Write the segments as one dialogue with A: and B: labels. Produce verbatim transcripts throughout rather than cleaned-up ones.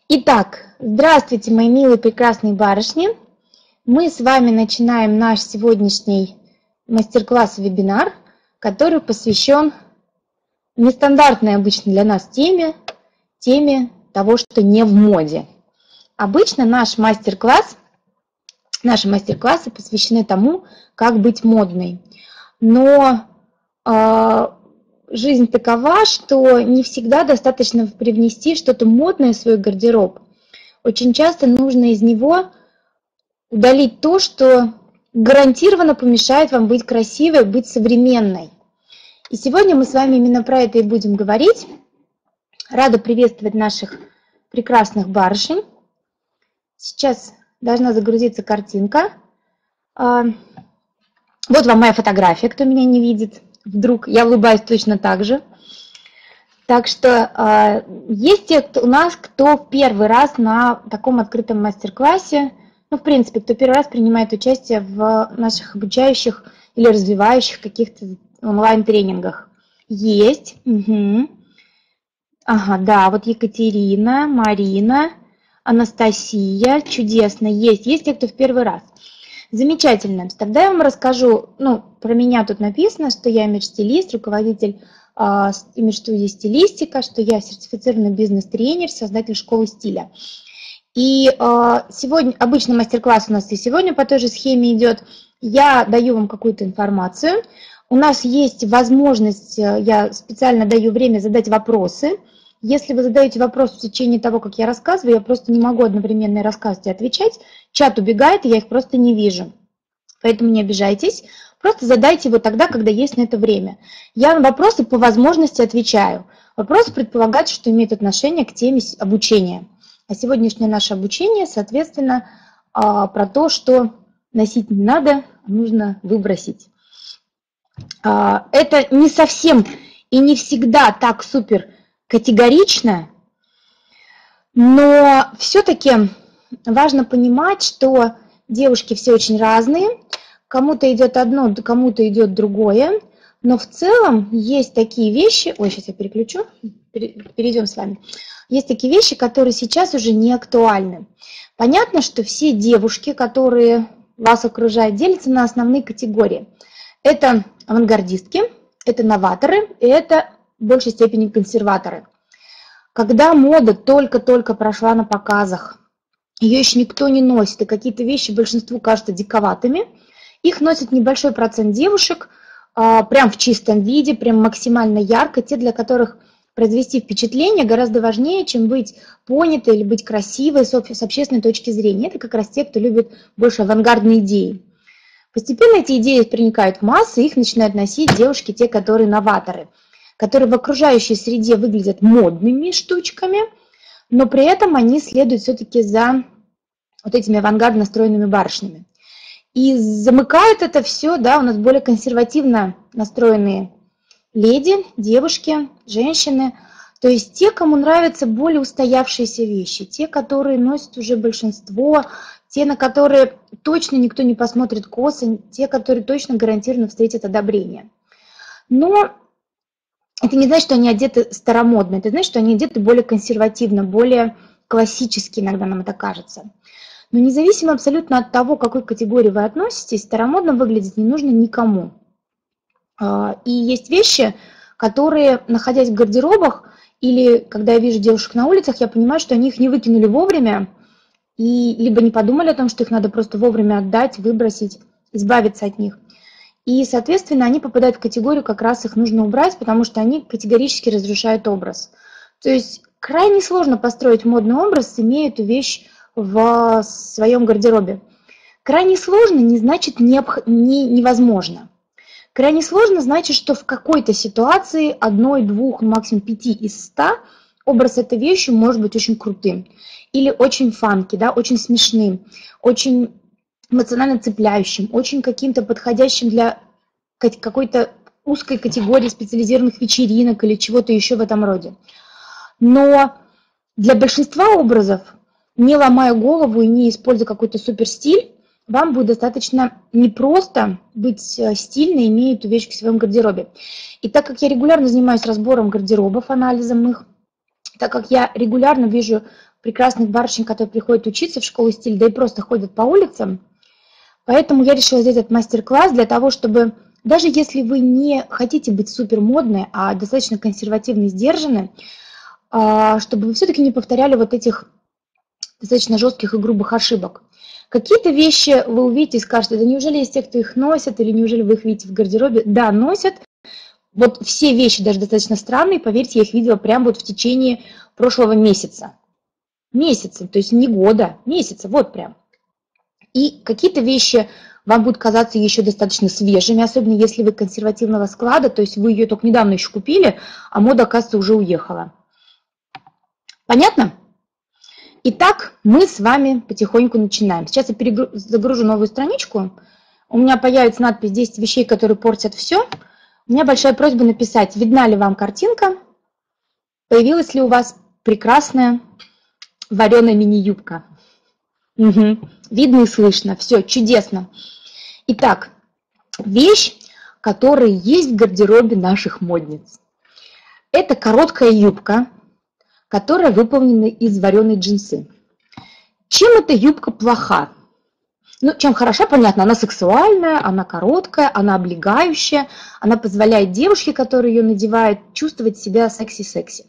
A: Итак, здравствуйте, мои милые прекрасные барышни. Мы с вами начинаем наш сегодняшний мастер-класс-вебинар, который посвящен нестандартной обычно для нас теме, теме того, что не в моде. Обычно наш мастер-класс, наши мастер-классы посвящены тому, как быть модной. Но э, жизнь такова, что не всегда достаточно привнести что-то модное в свой гардероб. Очень часто нужно из него удалить то, что гарантированно помешает вам быть красивой, быть современной. И сегодня мы с вами именно про это и будем говорить. Рада приветствовать наших прекрасных барышень. Сейчас должна загрузиться картинка. Вот вам моя фотография, кто меня не видит. Вдруг я улыбаюсь точно так же. Так что есть те кто, у нас, кто первый раз на таком открытом мастер-классе, ну, в принципе, кто первый раз принимает участие в наших обучающих или развивающих каких-то онлайн-тренингах. Есть. Угу. Ага, да, вот Екатерина, Марина, Анастасия, чудесно, есть. Есть те, кто в первый раз. Замечательно. Тогда я вам расскажу, ну, про меня тут написано, что я имидж-стилист, руководитель э, имидж-студии «Стилистика», что я сертифицированный бизнес-тренер, создатель школы стиля. И э, сегодня, обычно мастер-класс у нас и сегодня по той же схеме идет. Я даю вам какую-то информацию. У нас есть возможность, я специально даю время задать вопросы. Если вы задаете вопрос в течение того, как я рассказываю, я просто не могу одновременно и рассказывать и отвечать. Чат убегает, и я их просто не вижу. Поэтому не обижайтесь. Просто задайте его тогда, когда есть на это время. Я на вопросы по возможности отвечаю. Вопросы предполагают, что имеют отношение к теме обучения. А сегодняшнее наше обучение, соответственно, про то, что носить не надо, а нужно выбросить. Это не совсем и не всегда так супер категорично, но все-таки важно понимать, что девушки все очень разные, кому-то идет одно, кому-то идет другое, но в целом есть такие вещи, ой, сейчас я переключу, перейдем с вами, есть такие вещи, которые сейчас уже не актуальны. Понятно, что все девушки, которые вас окружают, делятся на основные категории. Это авангардистки, это новаторы и это в большей степени консерваторы. Когда мода только-только прошла на показах, ее еще никто не носит, и какие-то вещи большинству кажутся диковатыми, их носит небольшой процент девушек, прям в чистом виде, прям максимально ярко, те, для которых произвести впечатление гораздо важнее, чем быть понятой или быть красивой с общественной точки зрения. Это как раз те, кто любит больше авангардные идеи. Постепенно эти идеи проникают в массы, их начинают носить девушки, те, которые новаторы, которые в окружающей среде выглядят модными штучками, но при этом они следуют все-таки за вот этими авангардно настроенными барышнями. И замыкают это все, да, у нас более консервативно настроенные леди, девушки, женщины, то есть те, кому нравятся более устоявшиеся вещи, те, которые носят уже большинство, те, на которые точно никто не посмотрит косо, те, которые точно гарантированно встретят одобрение. Но это не значит, что они одеты старомодно, это значит, что они одеты более консервативно, более классически, иногда нам это кажется. Но независимо абсолютно от того, к какой категории вы относитесь, старомодно выглядеть не нужно никому. И есть вещи, которые, находясь в гардеробах, или когда я вижу девушек на улицах, я понимаю, что они их не выкинули вовремя, и либо не подумали о том, что их надо просто вовремя отдать, выбросить, избавиться от них. И, соответственно, они попадают в категорию, как раз их нужно убрать, потому что они категорически разрушают образ. То есть крайне сложно построить модный образ, имея эту вещь в своем гардеробе. Крайне сложно не значит необх... не... невозможно. Крайне сложно значит, что в какой-то ситуации одной, двух, максимум пяти из ста образ этой вещи может быть очень крутым. Или очень фанки, да, очень смешным, очень эмоционально цепляющим, очень каким-то подходящим для какой-то узкой категории специализированных вечеринок или чего-то еще в этом роде. Но для большинства образов, не ломая голову и не используя какой-то суперстиль, вам будет достаточно непросто быть стильной, имея эту вещь в своем гардеробе. И так как я регулярно занимаюсь разбором гардеробов, анализом их, так как я регулярно вижу прекрасных барышень, которые приходят учиться в школу стиля, да и просто ходят по улицам. Поэтому я решила сделать этот мастер-класс для того, чтобы даже если вы не хотите быть супер модной, а достаточно консервативно и сдержаны, чтобы вы все-таки не повторяли вот этих достаточно жестких и грубых ошибок. Какие-то вещи вы увидите и скажете, да неужели есть те, кто их носит, или неужели вы их видите в гардеробе? Да, носят. Вот все вещи, даже достаточно странные, поверьте, я их видела прямо вот в течение прошлого месяца. Месяца, то есть не года, месяца, вот прям. И какие-то вещи вам будут казаться еще достаточно свежими, особенно если вы консервативного склада, то есть вы ее только недавно еще купили, а мода, оказывается, уже уехала. Понятно? Итак, мы с вами потихоньку начинаем. Сейчас я перегру... загружу новую страничку. У меня появится надпись «десять вещей, которые портят все». У меня большая просьба написать, видна ли вам картинка, появилась ли у вас прекрасная вареная мини-юбка. Угу. Видно и слышно. Все, чудесно. Итак, вещь, которая есть в гардеробе наших модниц. Это короткая юбка, которая выполнена из вареной джинсы. Чем эта юбка плоха? Ну, чем хороша, понятно, она сексуальная, она короткая, она облегающая, она позволяет девушке, которая ее надевает, чувствовать себя секси-секси.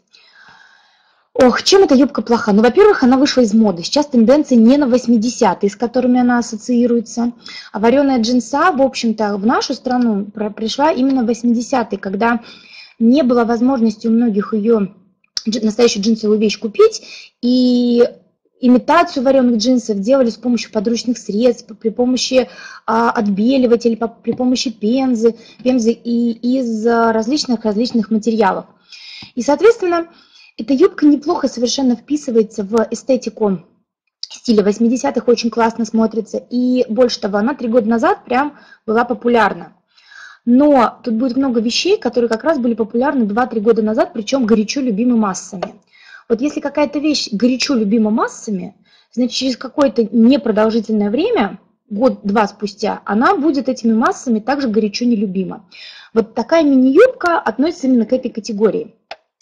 A: Ох, чем эта юбка плоха? Ну, во-первых, она вышла из моды. Сейчас тенденции не на восьмидесятые, с которыми она ассоциируется. А вареная джинса, в общем-то, в нашу страну пришла именно в восьмидесятые, когда не было возможности у многих ее настоящую джинсовую вещь купить, и имитацию вареных джинсов делали с помощью подручных средств, при помощи а, отбеливателей, при помощи пензы, пензы и из различных-различных материалов. И, соответственно, эта юбка неплохо совершенно вписывается в эстетику стиля восьмидесятых, очень классно смотрится. И больше того, она три года назад прям была популярна. Но тут будет много вещей, которые как раз были популярны два-три года назад, причем горячо любимы массами. Вот если какая-то вещь горячо любима массами, значит, через какое-то непродолжительное время, год-два спустя, она будет этими массами также горячо нелюбима. Вот такая мини-юбка относится именно к этой категории.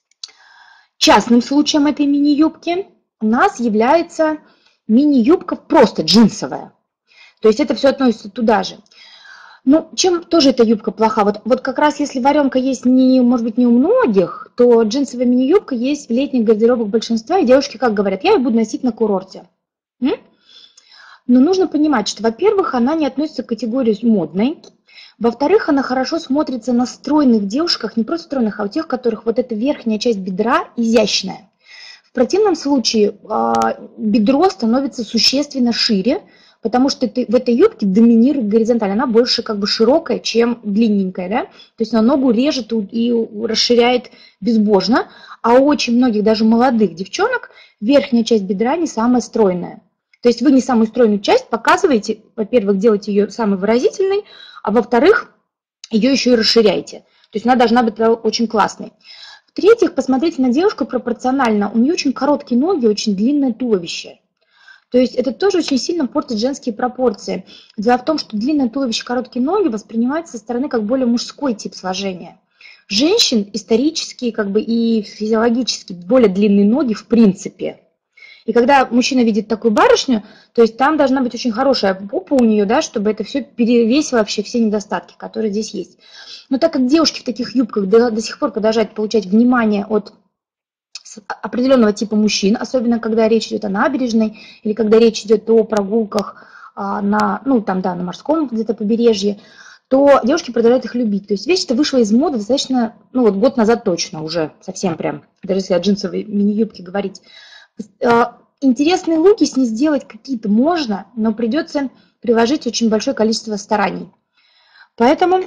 A: Частным случаем этой мини-юбки у нас является мини-юбка просто джинсовая. То есть это все относится туда же. Ну, чем тоже эта юбка плоха? Вот, вот как раз если варенка есть, не, может быть, не у многих, то джинсовая мини-юбка есть в летних гардеробах большинства, и девушки как говорят, я ее буду носить на курорте. М? Но нужно понимать, что, во-первых, она не относится к категории модной, во-вторых, она хорошо смотрится на стройных девушках, не просто стройных, а у тех, у которых вот эта верхняя часть бедра изящная. В противном случае э, бедро становится существенно шире, потому что это, в этой юбке доминирует горизонталь, она больше как бы широкая, чем длинненькая, да? То есть она ногу режет и расширяет безбожно, а у очень многих, даже молодых девчонок, верхняя часть бедра не самая стройная. То есть вы не самую стройную часть показываете, во-первых, делаете ее самой выразительной, а во-вторых, ее еще и расширяете. То есть она должна быть очень классной. В-третьих, посмотрите на девушку пропорционально, у нее очень короткие ноги, очень длинное туловище. То есть это тоже очень сильно портит женские пропорции. Дело в том, что длинное туловище, короткие ноги воспринимаются со стороны как более мужской тип сложения. Женщин исторически как бы и физиологически более длинные ноги в принципе. И когда мужчина видит такую барышню, то есть там должна быть очень хорошая попа у нее, да, чтобы это все перевесило вообще все недостатки, которые здесь есть. Но так как девушки в таких юбках до, до сих пор продолжают получать внимание от определенного типа мужчин, особенно когда речь идет о набережной или когда речь идет о прогулках а, на, ну, там, да, на морском где-то побережье, то девушки продолжают их любить. То есть вещь-то вышла из моды достаточно, ну вот год назад точно уже, совсем прям, даже если о джинсовой мини-юбке говорить. Интересные луки с ней сделать какие-то можно, но придется приложить очень большое количество стараний. Поэтому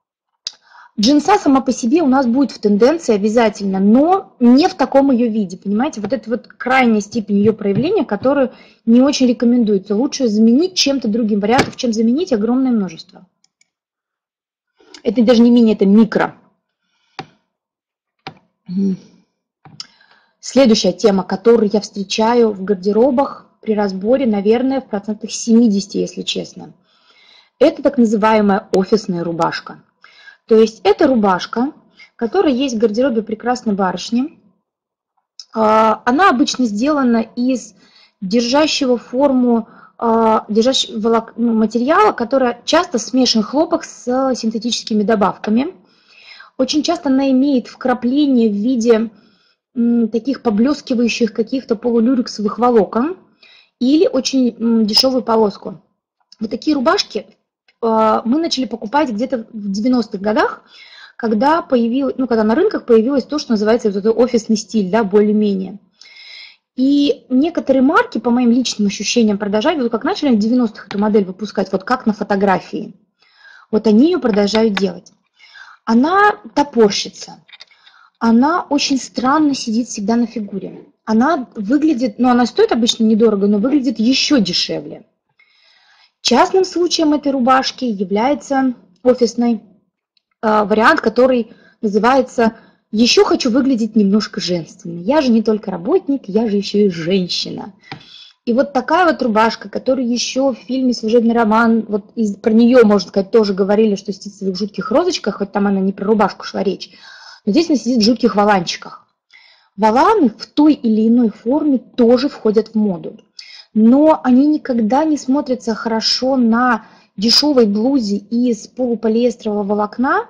A: джинса сама по себе у нас будет в тенденции обязательно, но не в таком ее виде, понимаете? Вот это вот крайняя степень ее проявления, которую не очень рекомендуется. Лучше заменить чем-то другим. Вариантов, чем заменить, огромное множество. Это даже не мини, это микро. Следующая тема, которую я встречаю в гардеробах при разборе, наверное, в процентах семидесяти, если честно. Это так называемая офисная рубашка. То есть это рубашка, которая есть в гардеробе прекрасной барышни. А, Она обычно сделана из держащего форму а, держащего волок- ну, материала, который часто смешан хлопок с синтетическими добавками. Очень часто она имеет вкрапления в виде м, таких поблескивающих каких-то полулюрексовых волокон или очень м, дешевую полоску. Вот такие рубашки а, мы начали покупать где-то в девяностых годах, когда появилось, ну, когда на рынках появилось то, что называется вот этот офисный стиль, да, более-менее. И некоторые марки, по моим личным ощущениям, продолжают, вот как начали в девяностых эту модель выпускать, вот как на фотографии, вот они ее продолжают делать. Она топорщится, она очень странно сидит всегда на фигуре. Она выглядит, ну она стоит обычно недорого, но выглядит еще дешевле. Частным случаем этой рубашки является офисный э, вариант, который называется «Еще хочу выглядеть немножко женственно». Я же не только работник, я же еще и женщина. И вот такая вот рубашка, которую еще в фильме «Служебный роман», вот из, про нее, можно сказать, тоже говорили, что сидит в жутких розочках, хоть там она не про рубашку шла речь, но здесь она сидит в жутких воланчиках. Воланы в той или иной форме тоже входят в моду, но они никогда не смотрятся хорошо на дешевой блузе из полуполиэстерового волокна.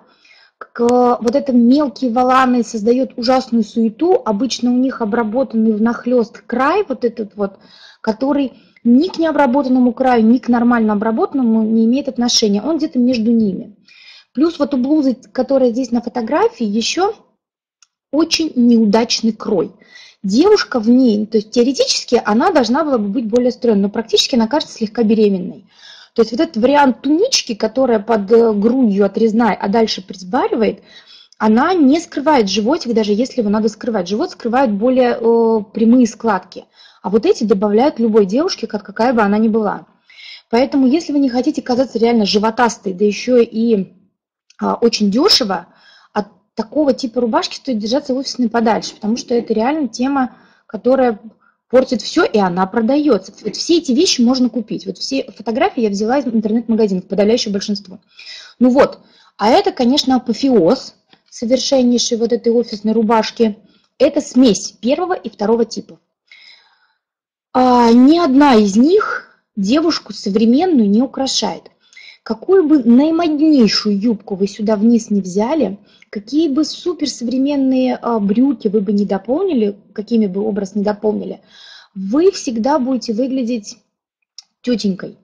A: Вот это мелкие воланы создают ужасную суету, обычно у них обработанный внахлёст край, вот этот вот, который ни к необработанному краю, ни к нормально обработанному не имеет отношения, он где-то между ними. Плюс вот у блузы, которая здесь на фотографии, еще очень неудачный крой. Девушка в ней, то есть теоретически она должна была бы быть более стройной, но практически она кажется слегка беременной. То есть вот этот вариант тунички, которая под грудью отрезная, а дальше присбаривает, она не скрывает животик, даже если его надо скрывать. Живот скрывает более э, прямые складки. А вот эти добавляют любой девушке, как какая бы она ни была. Поэтому если вы не хотите казаться реально животастой, да еще и а, очень дешево, от такого типа рубашки стоит держаться офисной подальше, потому что это реально тема, которая портит все, и она продается. Вот все эти вещи можно купить. Вот все фотографии я взяла из интернет-магазинов, подавляющее большинство. Ну вот, а это, конечно, апофеоз совершеннейшей вот этой офисной рубашки. Это смесь первого и второго типа. А, ни одна из них девушку современную не украшает. Какую бы наимоднейшую юбку вы сюда вниз не взяли, какие бы суперсовременные брюки вы бы не дополнили, какими бы образ не дополнили, вы всегда будете выглядеть тетенькой.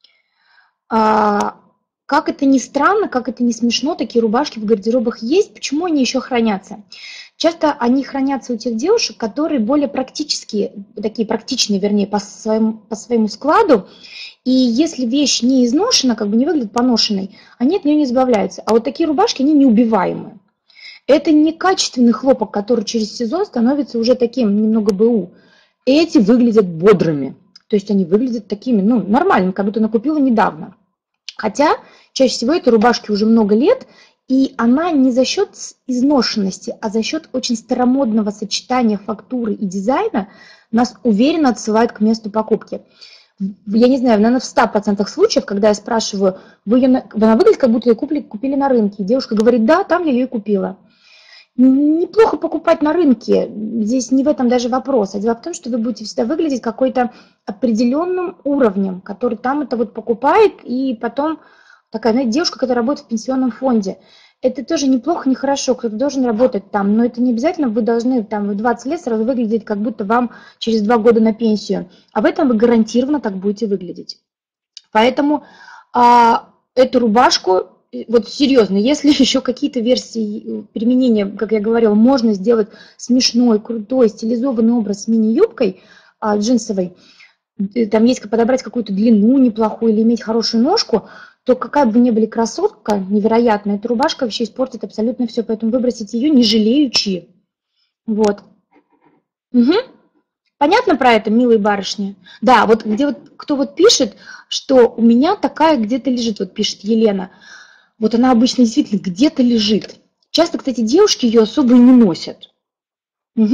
A: А, как это ни странно, как это ни смешно, такие рубашки в гардеробах есть. Почему они еще хранятся? Часто они хранятся у тех девушек, которые более практические, такие практичные, вернее, по своему, по своему складу. И если вещь не изношена, как бы не выглядит поношенной, они от нее не избавляются. А вот такие рубашки, они неубиваемые. Это не качественный хлопок, который через сезон становится уже таким немного БУ. Эти выглядят бодрыми. То есть они выглядят такими, ну, нормальными, как будто накупила недавно. Хотя чаще всего этой рубашке уже много лет, и она не за счет изношенности, а за счет очень старомодного сочетания фактуры и дизайна нас уверенно отсылает к месту покупки. Я не знаю, наверное, в ста процентах случаев, когда я спрашиваю, вы ее, она выглядит, как будто ее купили, купили на рынке. И девушка говорит, да, там я ее и купила. Неплохо покупать на рынке, здесь не в этом даже вопрос. А дело в том, что вы будете всегда выглядеть какой-то определенным уровнем, который там это вот покупает, и потом такая, знаете, девушка, которая работает в пенсионном фонде. Это тоже неплохо, не хорошо, кто-то должен работать там, но это не обязательно вы должны там в двадцать лет сразу выглядеть, как будто вам через два года на пенсию. А в этом вы гарантированно так будете выглядеть. Поэтому а, эту рубашку, вот серьезно, если еще какие-то версии применения, как я говорила, можно сделать смешной, крутой, стилизованный образ с мини-юбкой а, джинсовой, там есть подобрать какую-то длину неплохую или иметь хорошую ножку, то какая бы ни были красотка невероятная, эта рубашка вообще испортит абсолютно все, поэтому выбросить ее не жалеючи. Вот. Угу. Понятно про это, милые барышни? Да, вот где вот кто вот пишет, что у меня такая где-то лежит, вот пишет Елена, вот она обычно действительно где-то лежит. Часто, кстати, девушки ее особо и не носят. Угу.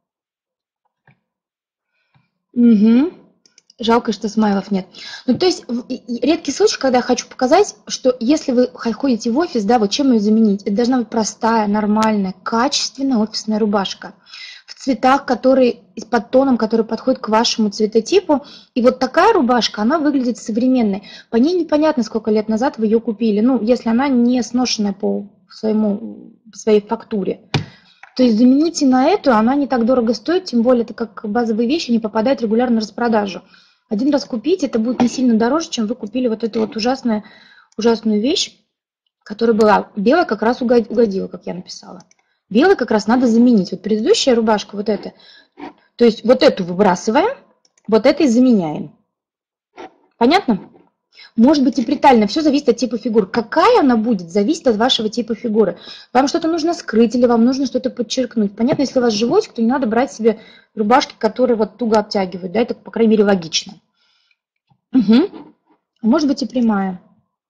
A: Угу. Жалко, что смайлов нет. Ну, то есть, редкий случай, когда я хочу показать, что если вы ходите в офис, да, вот чем ее заменить? Это должна быть простая, нормальная, качественная офисная рубашка. в цветах, которые с подтоном, который подходит к вашему цветотипу. И вот такая рубашка, она выглядит современной. По ней непонятно, сколько лет назад вы ее купили. Ну, если она не сношенная по своему, по своей фактуре. То есть замените на эту, она не так дорого стоит, тем более это как базовые вещи, не попадает регулярно на распродажу. Один раз купить, это будет не сильно дороже, чем вы купили вот эту вот ужасную, ужасную вещь, которая была белая, как раз угодила, как я написала. Белый как раз надо заменить. Вот предыдущая рубашка, вот эта. То есть вот эту выбрасываем, вот этой заменяем. Понятно? Может быть и притально. Все зависит от типа фигуры. Какая она будет, зависит от вашего типа фигуры. Вам что-то нужно скрыть или вам нужно что-то подчеркнуть. Понятно, если у вас животик, то не надо брать себе рубашки, которые вот туго обтягивают. Да, это, по крайней мере, логично. Угу. Может быть и прямая.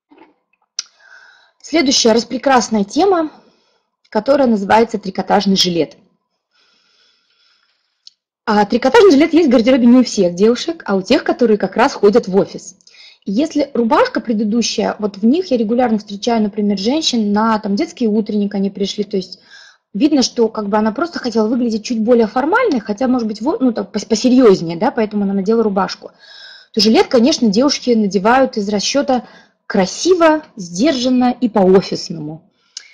A: Следующая распрекрасная тема, которая называется трикотажный жилет. А трикотажный жилет есть в гардеробе не у всех девушек, а у тех, которые как раз ходят в офис. Если рубашка предыдущая, вот в них я регулярно встречаю, например, женщин на там, детский утренник они пришли, то есть видно, что как бы она просто хотела выглядеть чуть более формальной, хотя, может быть, ну, так, посерьезнее, да, поэтому она надела рубашку. То жилет, конечно, девушки надевают из расчета красиво, сдержанно и по-офисному.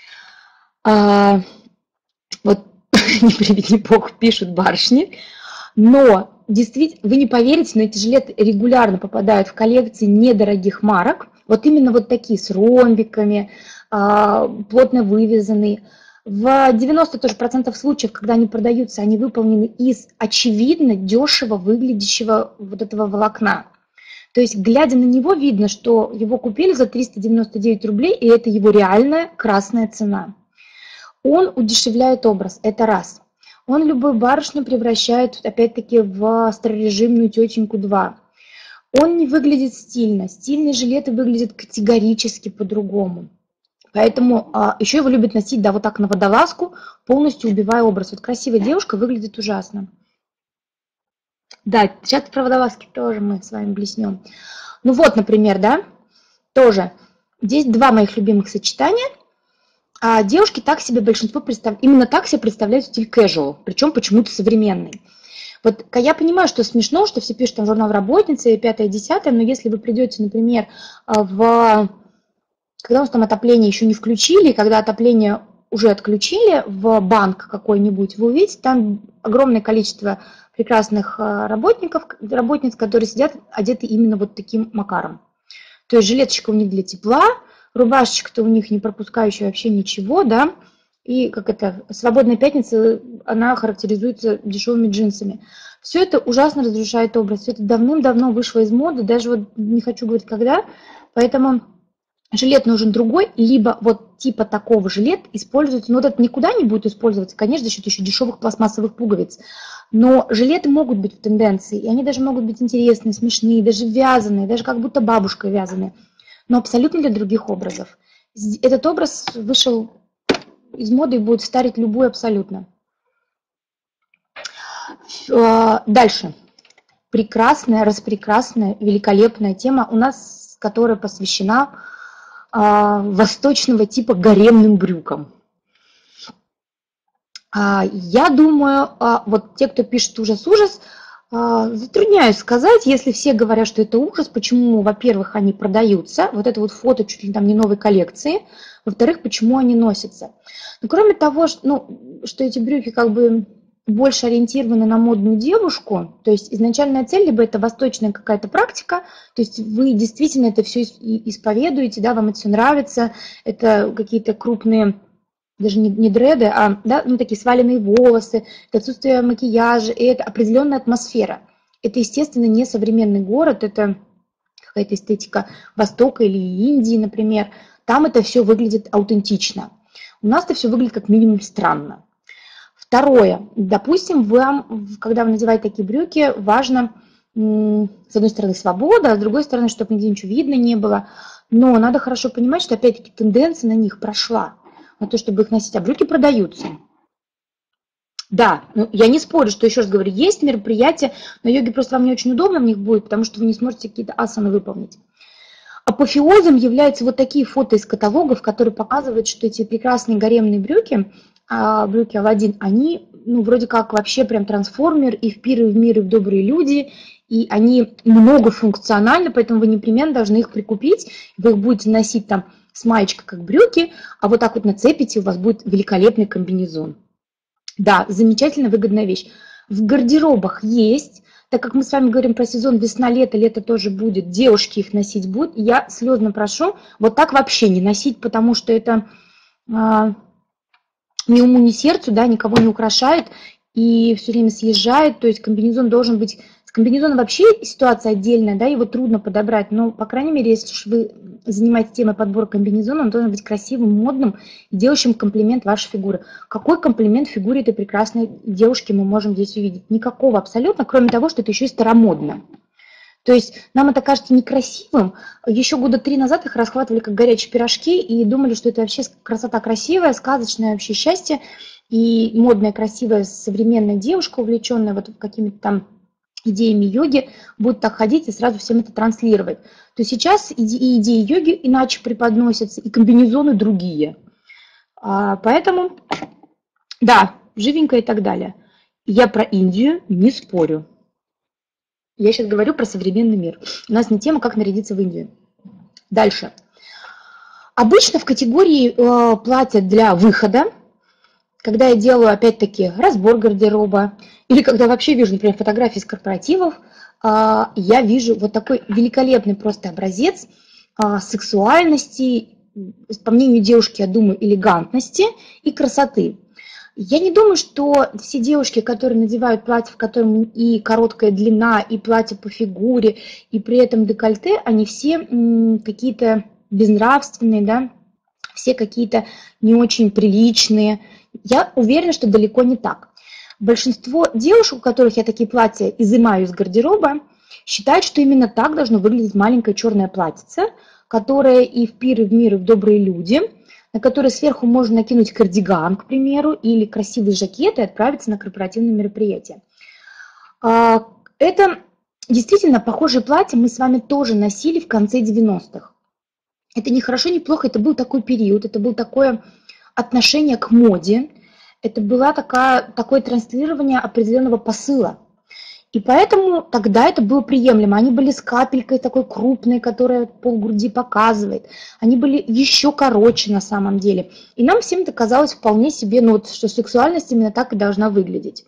A: А, вот не приведи бог, пишут барышни, но действительно, вы не поверите, но эти жилеты регулярно попадают в коллекции недорогих марок, вот именно вот такие с ромбиками, плотно вывязанные. В девяноста тоже процентов случаев, когда они продаются, они выполнены из очевидно дешево выглядящего вот этого волокна. То есть, глядя на него, видно, что его купили за триста девяносто девять рублей, и это его реальная красная цена. Он удешевляет образ, это раз. Он любую барышню превращает, опять-таки, в старорежимную тетеньку два. Он не выглядит стильно. Стильные жилеты выглядят категорически по-другому. Поэтому а, еще его любят носить, да, вот так на водолазку, полностью убивая образ. Вот красивая девушка выглядит ужасно. Да, сейчас про водолазки тоже мы с вами блеснем. Ну вот, например, да, тоже. Здесь два моих любимых сочетания. А девушки так себе большинство представляют, именно так себе представляют стиль casual, причем почему-то современный. Вот я понимаю, что смешно, что все пишут там журнал «Работница» и пятое, десятое, но если вы придете, например, в... когда у нас там отопление еще не включили, когда отопление уже отключили в банк какой-нибудь, вы увидите там огромное количество прекрасных работников, работниц, которые сидят одеты именно вот таким макаром. То есть жилеточка у них для тепла, рубашечка-то у них не пропускающая вообще ничего, да, и как это, свободная пятница, она характеризуется дешевыми джинсами. Все это ужасно разрушает образ, все это давным-давно вышло из моды, даже вот не хочу говорить когда, поэтому жилет нужен другой, либо вот типа такого жилет используется, ну вот это никуда не будет использоваться, конечно, за счет еще дешевых пластмассовых пуговиц, но жилеты могут быть в тенденции, и они даже могут быть интересные, смешные, даже вязаные, даже как будто бабушкой вязаные. Но абсолютно для других образов. Этот образ вышел из моды и будет старить любую абсолютно. Дальше. Прекрасная, распрекрасная, великолепная тема у нас, которая посвящена восточного типа гаремным брюкам. Я думаю, вот те, кто пишет ужас-ужас, затрудняюсь сказать, если все говорят, что это ужас, почему, во-первых, они продаются, вот это вот фото чуть ли там не новой коллекции, во-вторых, почему они носятся. Но кроме того, что, ну, что эти брюки как бы больше ориентированы на модную девушку, то есть изначальная цель, либо это восточная какая-то практика, то есть вы действительно это все исповедуете, да, вам это все нравится, это какие-то крупные... даже не, не дреды, а да, ну, такие сваленные волосы, это отсутствие макияжа, и это определенная атмосфера. Это, естественно, не современный город, это какая-то эстетика Востока или Индии, например. Там это все выглядит аутентично. У нас это все выглядит как минимум странно. Второе. Допустим, вам, когда вы надеваете такие брюки, важно, с одной стороны, свобода, а с другой стороны, чтобы нигде ничего видно не было. Но надо хорошо понимать, что, опять-таки, тенденция на них прошла. На то, чтобы их носить, а брюки продаются. Да, ну, я не спорю, что, еще раз говорю, есть мероприятия, на йоге просто вам не очень удобно в них будет, потому что вы не сможете какие-то асаны выполнить. Апофеозом являются вот такие фото из каталогов, которые показывают, что эти прекрасные гаремные брюки, а брюки Аладдин, они, ну, вроде как вообще прям трансформер и в пир, и в мир, и в добрые люди, и они многофункциональны, поэтому вы непременно должны их прикупить, вы их будете носить там с маечкой, как брюки, а вот так вот нацепите, у вас будет великолепный комбинезон. Да, замечательно выгодная вещь. В гардеробах есть, так как мы с вами говорим про сезон весна-лето, лето тоже будет, девушки их носить будут, я слезно прошу, вот так вообще не носить, потому что это а, ни уму, ни сердцу, да, никого не украшает и все время съезжает, то есть комбинезон должен быть, с комбинезоном вообще ситуация отдельная, да, его трудно подобрать, но, по крайней мере, если уж вы занимаетесь темой подбора комбинезона, он должен быть красивым, модным, делающим комплимент вашей фигуры. Какой комплимент фигуре этой прекрасной девушки мы можем здесь увидеть? Никакого абсолютно, кроме того, что это еще и старомодно. То есть нам это кажется некрасивым. Еще года три назад их расхватывали как горячие пирожки и думали, что это вообще красота красивая, сказочное вообще счастье. И модная, красивая, современная девушка, увлеченная вот какими-то там идеями йоги, будет так ходить и сразу всем это транслировать. То сейчас и идеи йоги иначе преподносятся, и комбинезоны другие. Поэтому, да, живенько и так далее. Я про Индию не спорю. Я сейчас говорю про современный мир. У нас не тема, как нарядиться в Индию. Дальше. Обычно в категории э, платья для выхода, когда я делаю, опять-таки, разбор гардероба, или когда вообще вижу, например, фотографии с корпоративов, э, я вижу вот такой великолепный просто образец э, сексуальности, по мнению девушки, я думаю, элегантности и красоты. Я не думаю, что все девушки, которые надевают платье, в котором и короткая длина, и платье по фигуре, и при этом декольте, они все какие-то безнравственные, да, все какие-то не очень приличные. Я уверена, что далеко не так. Большинство девушек, у которых я такие платья изымаю из гардероба, считают, что именно так должно выглядеть маленькое черное платьице, которое и в пир, и в мир, и в добрые люди, на который сверху можно накинуть кардиган, к примеру, или красивый жакет и отправиться на корпоративное мероприятие. Это действительно похожее платье мы с вами тоже носили в конце девяностых. Это не хорошо, не плохо, это был такой период, это было такое отношение к моде, это было такое, такое транслирование определенного посыла. И поэтому тогда это было приемлемо. Они были с капелькой такой крупной, которая полгруди показывает. Они были еще короче на самом деле. И нам всем это казалось вполне себе, ну вот, что сексуальность именно так и должна выглядеть.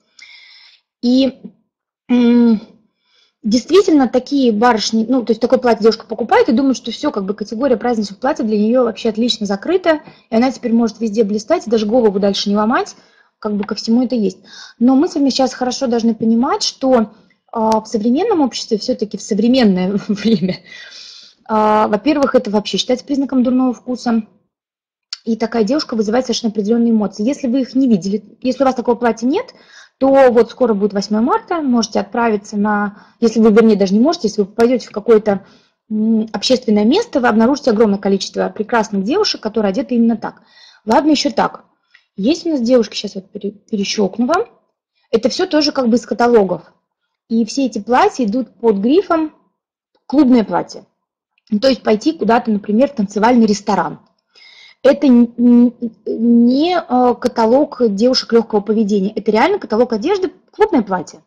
A: И м- действительно такие барышни, ну то есть такое платье девушка покупает и думает, что все, как бы категория праздничных платьев для нее вообще отлично закрыта. И она теперь может везде блистать и даже голову дальше не ломать. Как бы ко всему это есть. Но мы с вами сейчас хорошо должны понимать, что э, в современном обществе, все-таки в современное время, э, во-первых, это вообще считается признаком дурного вкуса, и такая девушка вызывает совершенно определенные эмоции. Если вы их не видели, если у вас такого платья нет, то вот скоро будет восьмое марта, можете отправиться на, если вы, вернее, даже не можете, если вы попадете в какое-то общественное место, вы обнаружите огромное количество прекрасных девушек, которые одеты именно так. Ладно, еще так. Есть у нас девушки, сейчас вот перещелкну вам, это все тоже как бы из каталогов. И все эти платья идут под грифом клубное платье. Ну, то есть пойти куда-то, например, в танцевальный ресторан. Это не каталог девушек легкого поведения, это реально каталог одежды, клубное платье.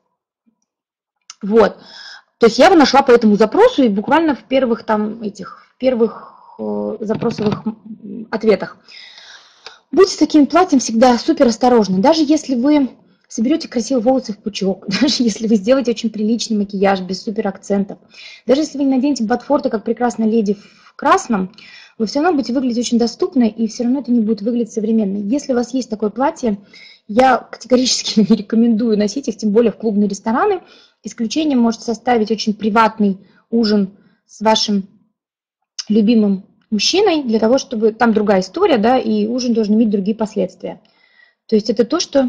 A: Вот. То есть я его нашла по этому запросу и буквально в первых там этих, в первых запросовых ответах. Будьте с таким платьем всегда супер осторожны. Даже если вы соберете красивые волосы в пучок, даже если вы сделаете очень приличный макияж без супер акцентов, даже если вы не наденете ботфорты, как прекрасная леди в красном, вы все равно будете выглядеть очень доступно, и все равно это не будет выглядеть современно. Если у вас есть такое платье, я категорически не рекомендую носить их, тем более в клубные рестораны. Исключением может составить очень приватный ужин с вашим любимым мужчиной, для того, чтобы там другая история, да, и ужин должен иметь другие последствия. То есть это то, что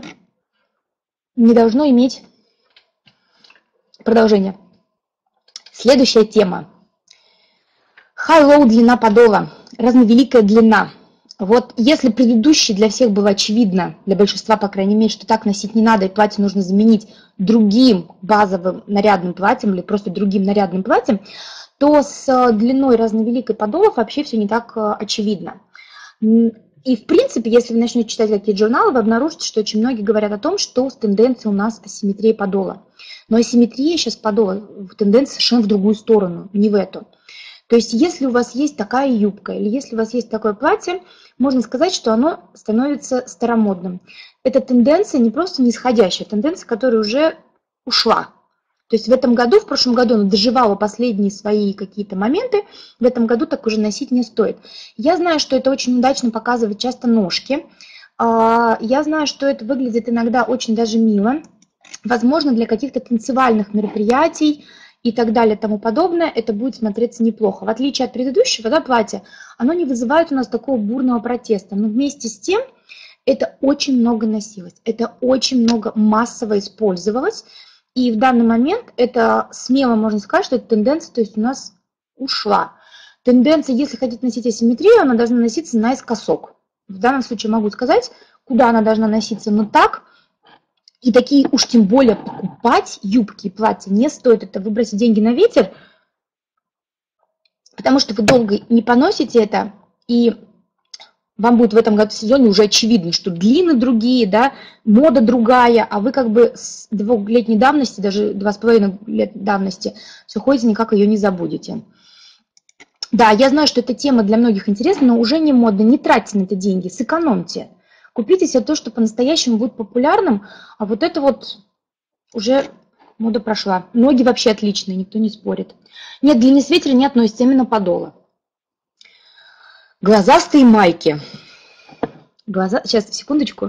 A: не должно иметь продолжения. Следующая тема. High-low длина подола, разновеликая длина. Вот если предыдущий для всех было очевидно, для большинства, по крайней мере, что так носить не надо, и платье нужно заменить другим базовым нарядным платьем или просто другим нарядным платьем, то с длиной разновеликой подолов вообще все не так очевидно. И, в принципе, если вы начнете читать какие-то журналы, вы обнаружите, что очень многие говорят о том, что с тенденцией у нас асимметрия подола. Но асимметрия сейчас подола, тенденция совершенно в другую сторону, не в эту. То есть, если у вас есть такая юбка или если у вас есть такое платье, можно сказать, что оно становится старомодным. Эта тенденция не просто нисходящая, тенденция, которая уже ушла. То есть в этом году, в прошлом году она доживала последние свои какие-то моменты, в этом году так уже носить не стоит. Я знаю, что это очень удачно показывает часто ножки. Я знаю, что это выглядит иногда очень даже мило. Возможно, для каких-то танцевальных мероприятий и так далее, тому подобное, это будет смотреться неплохо. В отличие от предыдущего, да, платья, оно не вызывает у нас такого бурного протеста. Но вместе с тем это очень много носилось, это очень много массово использовалось. И в данный момент это смело можно сказать, что эта тенденция, то есть у нас ушла. Тенденция, если хотите носить асимметрию, она должна носиться наискосок. В данном случае могу сказать, куда она должна носиться, но так. И такие уж тем более покупать юбки и платья не стоит. Это выбросить деньги на ветер, потому что вы долго не поносите это, и вам будет в этом году сезоне уже очевидно, что длины другие, да, мода другая, а вы как бы с двухлетней давности, даже два с половиной лет давности, все ходите, никак ее не забудете. Да, я знаю, что эта тема для многих интересна, но уже не модно, не тратьте на это деньги, сэкономьте. Купите себе то, что по-настоящему будет популярным, а вот это вот уже мода прошла. Ноги вообще отличные, никто не спорит. Нет, длинносветер не относится, именно подола. Глазастые майки. Глаза... Сейчас, секундочку.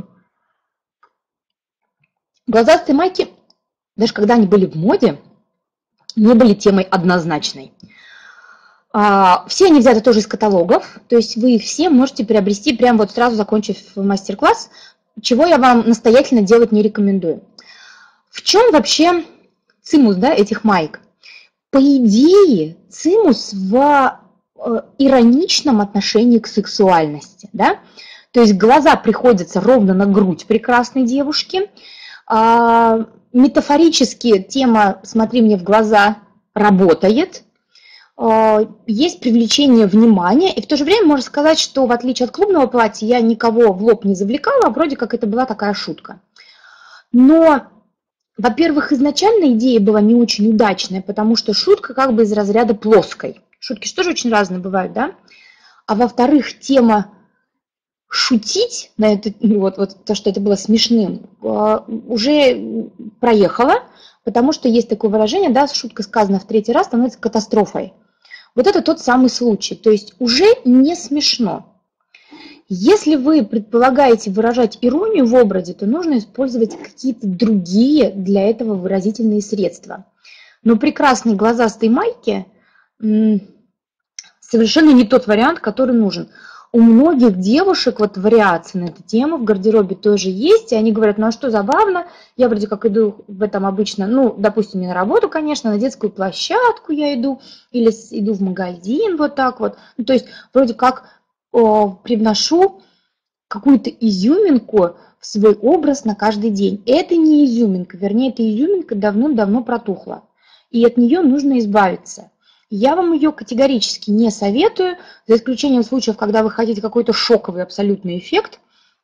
A: Глазастые майки, даже когда они были в моде, не были темой однозначной. А, все они взяты тоже из каталогов, то есть вы их все можете приобрести, прямо вот сразу закончив мастер-класс, чего я вам настоятельно делать не рекомендую. В чем вообще цимус, да, этих майк? По идее, цимус в ироничном отношении к сексуальности, да? То есть глаза приходятся ровно на грудь прекрасной девушки. А, метафорически тема «смотри мне в глаза» работает. А, есть привлечение внимания, и в то же время можно сказать, что в отличие от клубного платья я никого в лоб не завлекала, вроде как это была такая шутка. Но, во-первых, изначально идея была не очень удачная, потому что шутка как бы из разряда плоской. Шутки же тоже очень разные бывают, да? А во-вторых, тема шутить, на это, вот, вот то, что это было смешным, уже проехала, потому что есть такое выражение, да, шутка сказана в третий раз, становится катастрофой. Вот это тот самый случай, то есть уже не смешно. Если вы предполагаете выражать иронию в образе, то нужно использовать какие-то другие для этого выразительные средства. Но прекрасные глазастые майки совершенно не тот вариант, который нужен. У многих девушек вот вариации на эту тему в гардеробе тоже есть, и они говорят, ну а что забавно, я вроде как иду в этом обычно, ну, допустим, не на работу, конечно, на детскую площадку я иду, или иду в магазин вот так вот, ну, то есть вроде как о, привношу какую-то изюминку в свой образ на каждый день. Это не изюминка, вернее, эта изюминка давным-давно протухла, и от нее нужно избавиться. Я вам ее категорически не советую, за исключением случаев, когда вы хотите какой-то шоковый абсолютный эффект,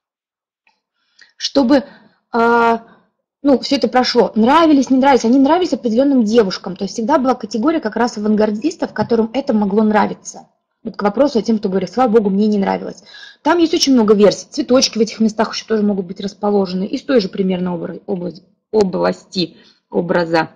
A: чтобы э, ну, все это прошло. Нравились, не нравились, они нравились определенным девушкам. То есть всегда была категория как раз авангардистов, которым это могло нравиться. Вот к вопросу о тем, кто говорит, слава богу, мне не нравилось. Там есть очень много версий. Цветочки в этих местах еще тоже могут быть расположены из той же примерно области, области образа.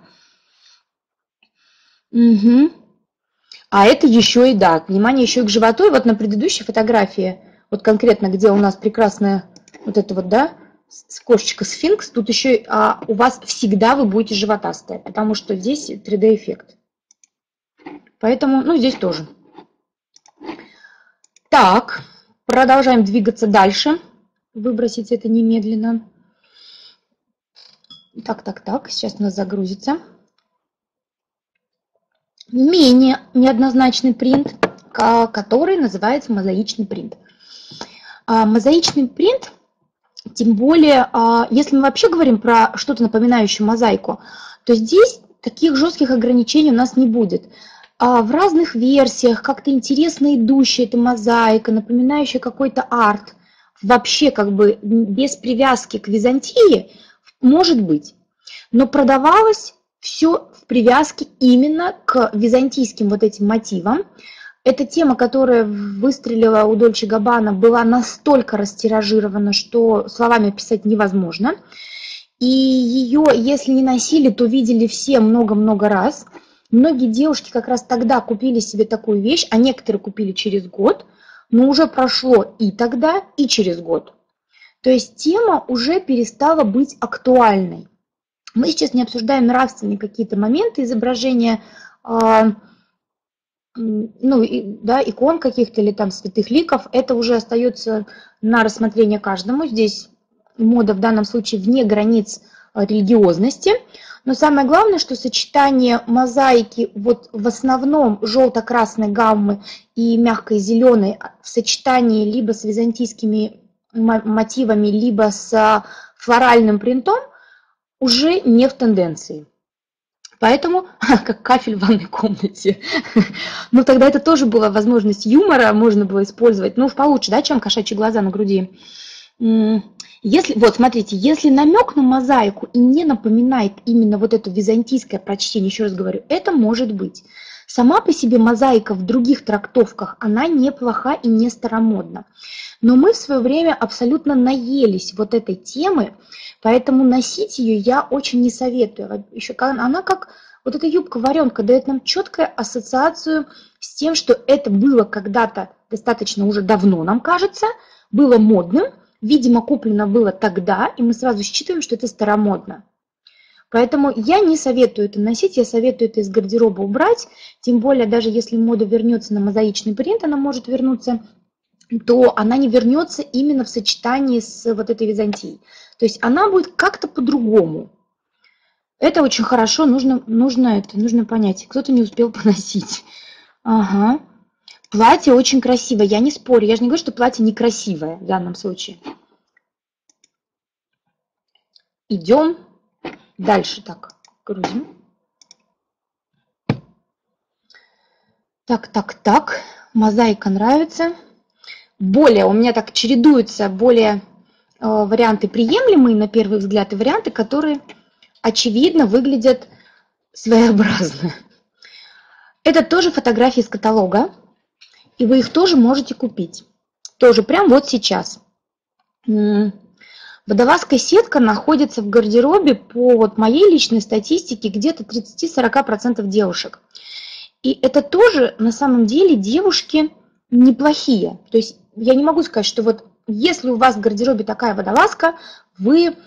A: Угу. А это еще и, да, внимание еще и к животу. И вот на предыдущей фотографии, вот конкретно, где у нас прекрасная вот эта вот, да, кошечка сфинкс, тут еще а, у вас всегда вы будете животастая, потому что здесь три дэ эффект. Поэтому, ну, здесь тоже. Так, продолжаем двигаться дальше. Выбросить это немедленно. Так, так, так, сейчас у нас загрузится. Менее неоднозначный принт, который называется мозаичный принт. Мозаичный принт, тем более, если мы вообще говорим про что-то напоминающее мозаику, то здесь таких жестких ограничений у нас не будет. В разных версиях, как-то интересно идущая эта мозаика, напоминающая какой-то арт, вообще как бы без привязки к Византии, может быть. Но продавалось все в привязке именно к византийским вот этим мотивам. Эта тема, которая выстрелила у Дольче Габбана, была настолько растиражирована, что словами описать невозможно. И ее, если не носили, то видели все много-много раз. Многие девушки как раз тогда купили себе такую вещь, а некоторые купили через год, но уже прошло и тогда, и через год. То есть тема уже перестала быть актуальной. Мы сейчас не обсуждаем нравственные какие-то моменты изображения, ну, да, икон каких-то или там святых ликов. Это уже остается на рассмотрение каждому. Здесь мода в данном случае вне границ религиозности. Но самое главное, что сочетание мозаики вот в основном желто-красной гаммы и мягкой зеленой в сочетании либо с византийскими мотивами, либо с флоральным принтом уже не в тенденции. Поэтому, как кафель в ванной комнате. Ну, тогда это тоже была возможность юмора, можно было использовать, ну, получше, да, чем кошачьи глаза на груди. Если, вот, смотрите, если намек на мозаику и не напоминает именно вот это византийское прочтение, еще раз говорю, это может быть. Сама по себе мозаика в других трактовках, она неплоха и не старомодна. Но мы в свое время абсолютно наелись вот этой темы, поэтому носить ее я очень не советую. Еще она как вот эта юбка-варенка дает нам четкую ассоциацию с тем, что это было когда-то достаточно уже давно, нам кажется, было модным, видимо, куплено было тогда, и мы сразу считываем, что это старомодно. Поэтому я не советую это носить, я советую это из гардероба убрать, тем более даже если мода вернется на мозаичный принт, она может вернуться, то она не вернется именно в сочетании с вот этой Византией. То есть она будет как-то по-другому. Это очень хорошо, нужно, нужно, это, нужно понять. Кто-то не успел поносить. Ага. Платье очень красивое, я не спорю. Я же не говорю, что платье некрасивое в данном случае. Идем дальше. Так, грузим. Так, так, так. Мозаика нравится. Более, у меня так чередуются более э, варианты приемлемые на первый взгляд и варианты, которые, очевидно, выглядят своеобразно. Это тоже фотографии из каталога, и вы их тоже можете купить. Тоже прямо вот сейчас. Водолазская сетка находится в гардеробе по вот моей личной статистике где-то тридцать-сорок процентов девушек. И это тоже на самом деле девушки неплохие. То есть я не могу сказать, что вот если у вас в гардеробе такая водолазка, вы э,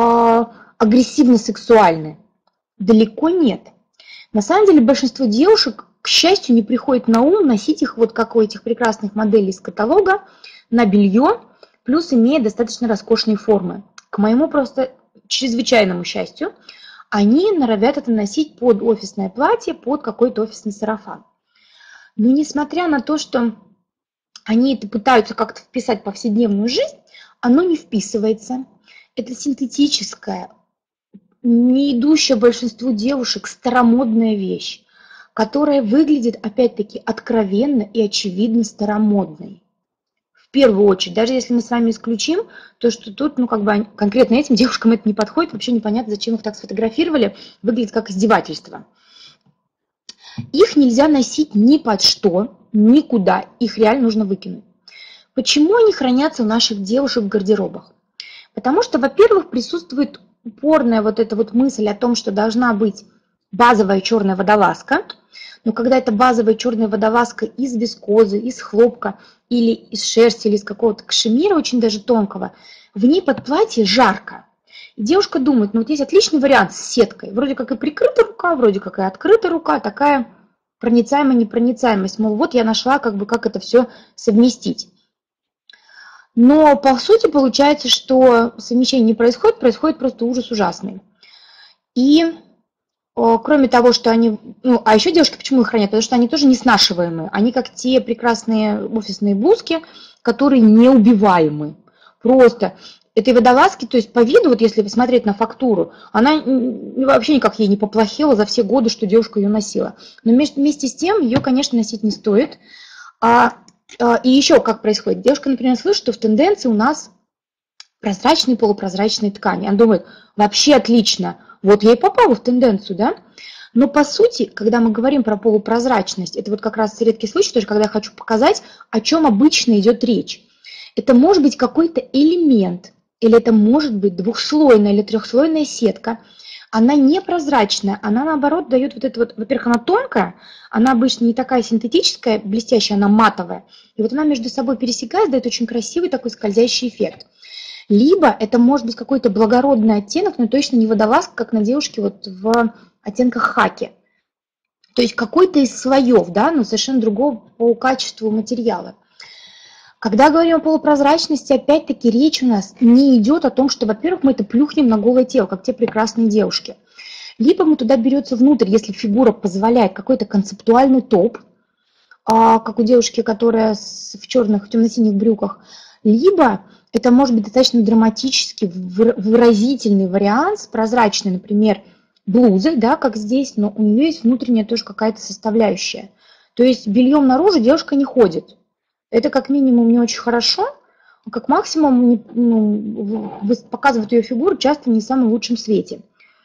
A: агрессивно-сексуальны. Далеко нет. На самом деле большинство девушек, к счастью, не приходит на ум носить их вот как у этих прекрасных моделей из каталога на белье, плюс имея достаточно роскошные формы. К моему просто чрезвычайному счастью, они норовят это носить под офисное платье, под какой-то офисный сарафан. Но несмотря на то, что они это пытаются как-то вписать в повседневную жизнь, оно не вписывается. Это синтетическая, не идущая большинству девушек старомодная вещь, которая выглядит, опять-таки, откровенно и очевидно старомодной. В первую очередь, даже если мы с вами исключим то, что тут, ну, как бы конкретно этим девушкам это не подходит, вообще непонятно, зачем их так сфотографировали, выглядит как издевательство. Их нельзя носить ни под что, никуда, их реально нужно выкинуть. Почему они хранятся у наших девушек в гардеробах? Потому что, во-первых, присутствует упорная вот эта вот мысль о том, что должна быть базовая черная водолазка, но когда это базовая черная водолазка из вискозы, из хлопка или из шерсти, или из какого-то кашемира, очень даже тонкого, в ней под платье жарко. И девушка думает, ну вот есть отличный вариант с сеткой, вроде как и прикрыта рука, вроде как и открыта рука, такая проницаемая непроницаемость, мол, вот я нашла, как бы, как это все совместить. Но по сути получается, что совмещение не происходит, происходит просто ужас ужасный. И кроме того, что они... Ну, а еще девушки почему их хранят? Потому что они тоже не снашиваемые. Они как те прекрасные офисные блузки, которые неубиваемы. Просто этой водолазки, то есть по виду, вот если посмотреть на фактуру, она вообще никак ей не поплохела за все годы, что девушка ее носила. Но вместе с тем ее, конечно, носить не стоит. А И еще как происходит? Девушка, например, слышит, что в тенденции у нас прозрачные, полупрозрачные ткани. Она думает, вообще отлично, вот я и попала в тенденцию, да? Но по сути, когда мы говорим про полупрозрачность, это вот как раз редкий случай, тоже когда я хочу показать, о чем обычно идет речь. Это может быть какой-то элемент, или это может быть двухслойная или трехслойная сетка. Она непрозрачная, она наоборот дает вот это вот, во-первых, она тонкая, она обычно не такая синтетическая, блестящая, она матовая. И вот она между собой пересекает, дает очень красивый такой скользящий эффект. Либо это может быть какой-то благородный оттенок, но точно не водолазка, как на девушке вот в оттенках хаки. То есть какой-то из слоев, да, но совершенно другого по качеству материала. Когда говорим о полупрозрачности, опять-таки речь у нас не идет о том, что, во-первых, мы это плюхнем на голое тело, как те прекрасные девушки. Либо мы туда берется внутрь, если фигура позволяет, какой-то концептуальный топ, как у девушки, которая в черных, в темно-синих брюках. Либо это может быть достаточно драматический, выразительный вариант с прозрачной, например, блузой, да, как здесь, но у нее есть внутренняя тоже какая-то составляющая. То есть бельем наружу девушка не ходит. Это как минимум не очень хорошо, а как максимум ну, показывает ее фигуру часто не в самом лучшем свете.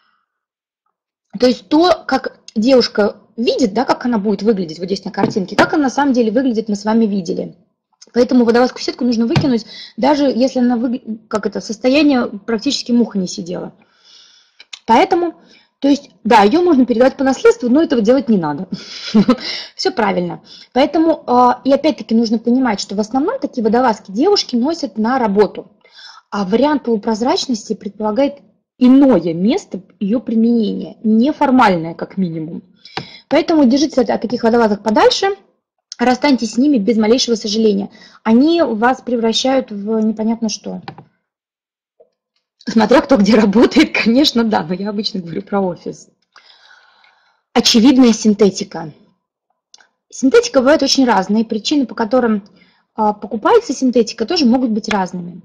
A: То есть то, как девушка видит, да, как она будет выглядеть вот здесь на картинке, как она на самом деле выглядит, мы с вами видели. Поэтому водолазку сетку нужно выкинуть, даже если она выгля... как это, состояние практически муха не сидела. Поэтому, то есть, да, ее можно передавать по наследству, но этого делать не надо. Все правильно. Поэтому, и опять-таки нужно понимать, что в основном такие водолазки девушки носят на работу. А вариант полупрозрачности предполагает иное место ее применения, неформальное как минимум. Поэтому держитесь от таких водолазок подальше, расстаньтесь с ними без малейшего сожаления. Они вас превращают в непонятно что. Смотря кто где работает, конечно, да, но я обычно говорю про офис. Очевидная синтетика. Синтетика бывает очень разные, причины, по которым покупается синтетика, тоже могут быть разными.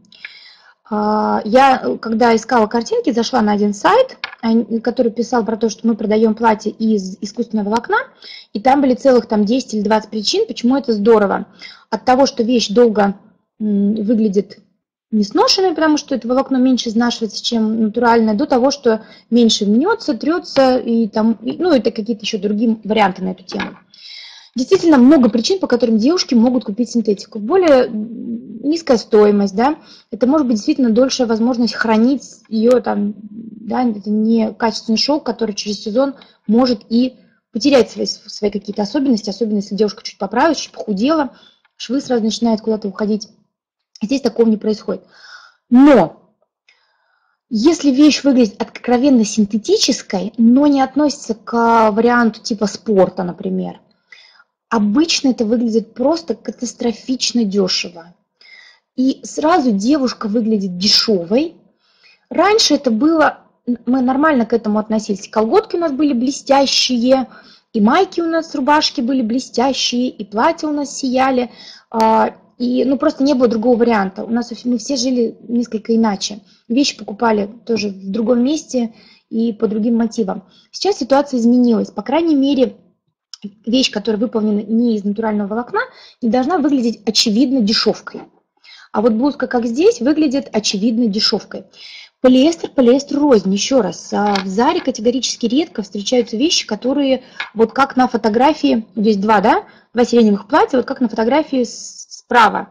A: Я, когда искала картинки, зашла на один сайт, который писал про то, что мы продаем платье из искусственного волокна, и там были целых там десять или двадцать причин, почему это здорово. От того, что вещь долго выглядит не сношенной, потому что это волокно меньше изнашивается, чем натуральное, до того, что меньше мнется, трется, и там, ну, это какие-то еще другие варианты на эту тему. Действительно много причин, по которым девушки могут купить синтетику. Более низкая стоимость, да, это может быть действительно дольшая возможность хранить ее там, да, это не качественный шелк, который через сезон может и потерять свои, свои какие-то особенности, особенно если девушка чуть поправилась, чуть похудела, швы сразу начинают куда-то уходить. Здесь такого не происходит. Но если вещь выглядит откровенно синтетической, но не относится к варианту типа спорта, например, обычно это выглядит просто катастрофично дешево. И сразу девушка выглядит дешевой. Раньше это было, мы нормально к этому относились. Колготки у нас были блестящие, и майки у нас, рубашки были блестящие, и платья у нас сияли. И ну, просто не было другого варианта. У нас мы все жили несколько иначе. Вещи покупали тоже в другом месте и по другим мотивам. Сейчас ситуация изменилась. По крайней мере, вещь, которая выполнена не из натурального волокна, не должна выглядеть очевидно дешевкой. А вот блузка, как здесь, выглядит очевидно дешевкой. Полиэстер, полиэстер рознь. Еще раз, в Заре категорически редко встречаются вещи, которые вот как на фотографии, здесь два, да, два сиреневых платья, вот как на фотографии справа.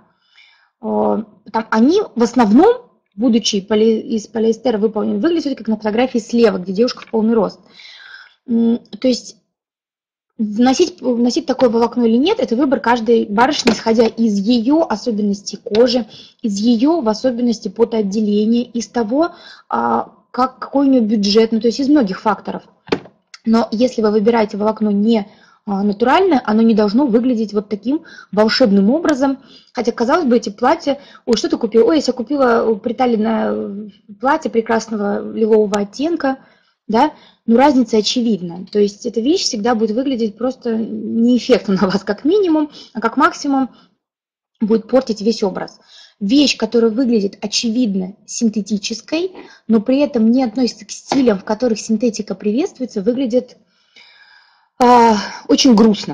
A: Там они в основном, будучи из полиэстера выполнены, выглядят как на фотографии слева, где девушка в полный рост. То есть Носить, носить такое волокно или нет, это выбор каждой барышни, исходя из ее особенностей кожи, из ее в особенности потоотделения, из того, как, какой у нее бюджет, ну то есть из многих факторов. Но если вы выбираете волокно не натуральное, оно не должно выглядеть вот таким волшебным образом. Хотя, казалось бы, эти платья... Ой, что ты купила? Ой, я себе купила приталенное платье прекрасного лилового оттенка. Да? Но разница очевидна. То есть эта вещь всегда будет выглядеть просто неэффектно на вас как минимум, а как максимум будет портить весь образ. Вещь, которая выглядит очевидно синтетической, но при этом не относится к стилям, в которых синтетика приветствуется, выглядит э, очень грустно.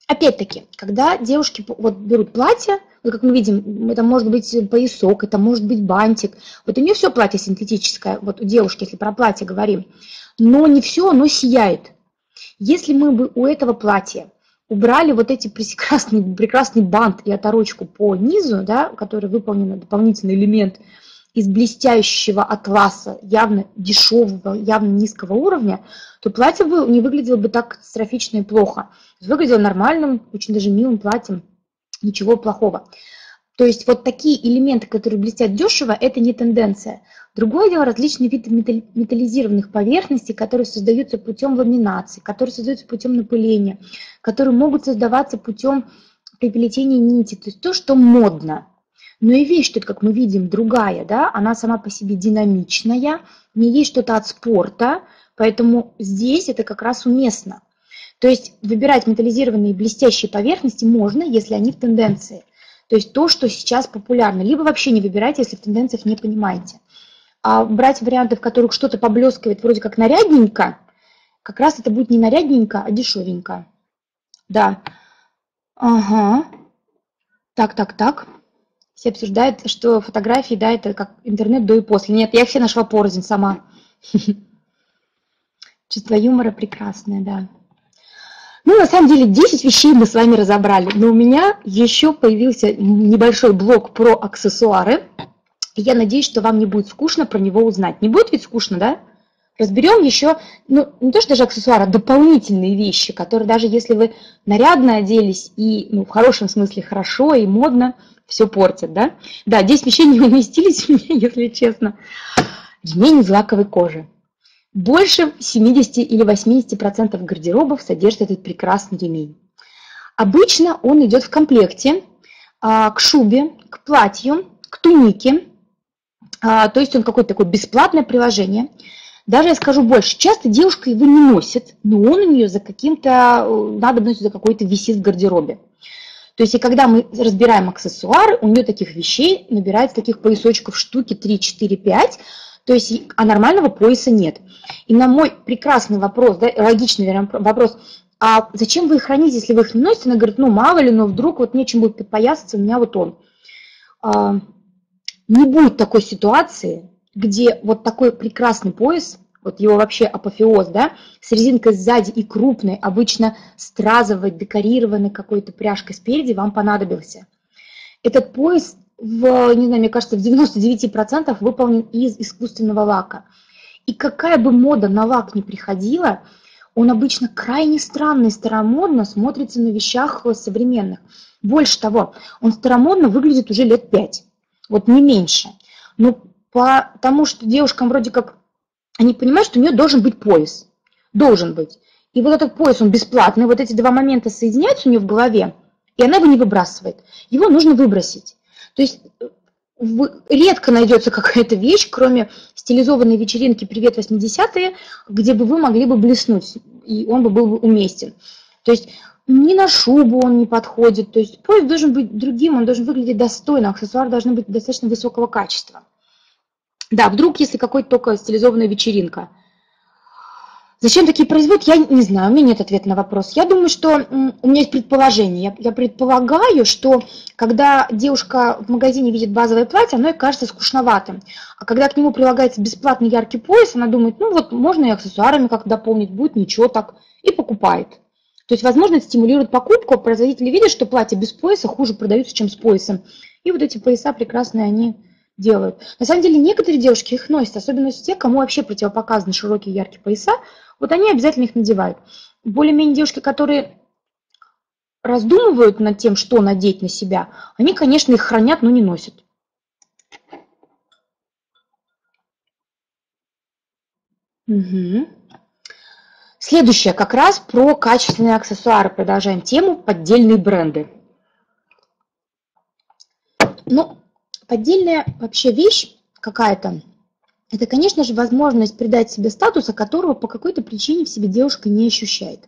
A: Опять-таки, когда девушки вот берут платье, вот как мы видим, это может быть поясок, это может быть бантик. Вот у нее все платье синтетическое, вот у девушки, если про платье говорим, но не все оно сияет. Если мы бы у этого платья убрали вот эти прекрасный, прекрасный бант и оторочку по низу, да, который выполнен дополнительный элемент из блестящего атласа, явно дешевого, явно низкого уровня, то платье бы не выглядело бы так катастрофично и плохо. Выглядело нормальным, очень даже милым платьем, ничего плохого. То есть вот такие элементы, которые блестят дешево, это не тенденция. Другое дело различные виды металлизированных поверхностей, которые создаются путем ламинации, которые создаются путем напыления, которые могут создаваться путем приплетения нити, то есть то, что модно. Но и вещь тут, как мы видим, другая, да, она сама по себе динамичная, не есть что-то от спорта, поэтому здесь это как раз уместно. То есть выбирать металлизированные блестящие поверхности можно, если они в тенденции. То есть то, что сейчас популярно. Либо вообще не выбирайте, если в тенденциях не понимаете. А брать варианты, в которых что-то поблескивает вроде как нарядненько, как раз это будет не нарядненько, а дешевенько. Да. Ага. Так, так, так. Все обсуждают, что фотографии, да, это как интернет до и после. Нет, я их все нашла порознь сама. Чувство юмора прекрасное, да. Ну, на самом деле, десять вещей мы с вами разобрали, но у меня еще появился небольшой блок про аксессуары. Я надеюсь, что вам не будет скучно про него узнать. Не будет ведь скучно, да? Разберем еще, ну, не то что даже аксессуары, а дополнительные вещи, которые даже если вы нарядно оделись и, ну, в хорошем смысле хорошо и модно, все портят, да? Да, десять вещей не уместились у меня, если честно. Ремень из лаковой кожи. Больше семидесяти или восьмидесяти процентов гардеробов содержит этот прекрасный ремень. Обычно он идет в комплекте а, к шубе, к платью, к тунике. А, то есть он какое-то такое бесплатное приложение. Даже я скажу больше, часто девушка его не носит, но он у нее за каким-то надобностью, за какой-то висит в гардеробе. То есть и когда мы разбираем аксессуары, у нее таких вещей набирается таких поясочков штуки три, четыре, пять, то есть а нормального пояса нет. И на мой прекрасный вопрос, да, логичный вопрос, а зачем вы их храните, если вы их не носите? Она говорит, ну мало ли, но вдруг вот нечем будет подпоясаться, у меня вот он. А, не будет такой ситуации, где вот такой прекрасный пояс, вот его вообще апофеоз, да, с резинкой сзади и крупной, обычно стразовой, декорированной какой-то пряжкой спереди вам понадобился. Этот пояс, в, не знаю, мне кажется, в девяноста девяти процентах выполнен из искусственного лака. И какая бы мода на лак ни приходила, он обычно крайне странно и старомодно смотрится на вещах современных. Больше того, он старомодно выглядит уже лет пять, вот не меньше. Но потому что девушкам вроде как, они понимают, что у нее должен быть пояс. Должен быть. И вот этот пояс, он бесплатный, вот эти два момента соединяются у нее в голове, и она его не выбрасывает. Его нужно выбросить. То есть редко найдется какая-то вещь, кроме стилизованной вечеринки «Привет, восьмидесятые», где бы вы могли бы блеснуть, и он бы был уместен. То есть ни на шубу он не подходит. То есть пояс должен быть другим, он должен выглядеть достойно, аксессуары должны быть достаточно высокого качества. Да, вдруг, если какой-то только стилизованная вечеринка. Зачем такие производят, я не знаю, у меня нет ответа на вопрос. Я думаю, что у меня есть предположение. Я, я предполагаю, что когда девушка в магазине видит базовое платье, оно ей кажется скучноватым. А когда к нему прилагается бесплатный яркий пояс, она думает, ну вот можно и аксессуарами как-то дополнить, будет ничего так, и покупает. То есть, возможно, это стимулирует покупку, производители видят, что платья без пояса хуже продаются, чем с поясом. И вот эти пояса прекрасные они делают. На самом деле некоторые девушки их носят, особенно те, кому вообще противопоказаны широкие яркие пояса, вот они обязательно их надевают. Более-менее девушки, которые раздумывают над тем, что надеть на себя, они, конечно, их хранят, но не носят. Угу. Следующее как раз про качественные аксессуары. Продолжаем тему поддельные бренды. Ну, поддельная вообще вещь какая-то, это, конечно же, возможность придать себе статуса, которого по какой-то причине в себе девушка не ощущает.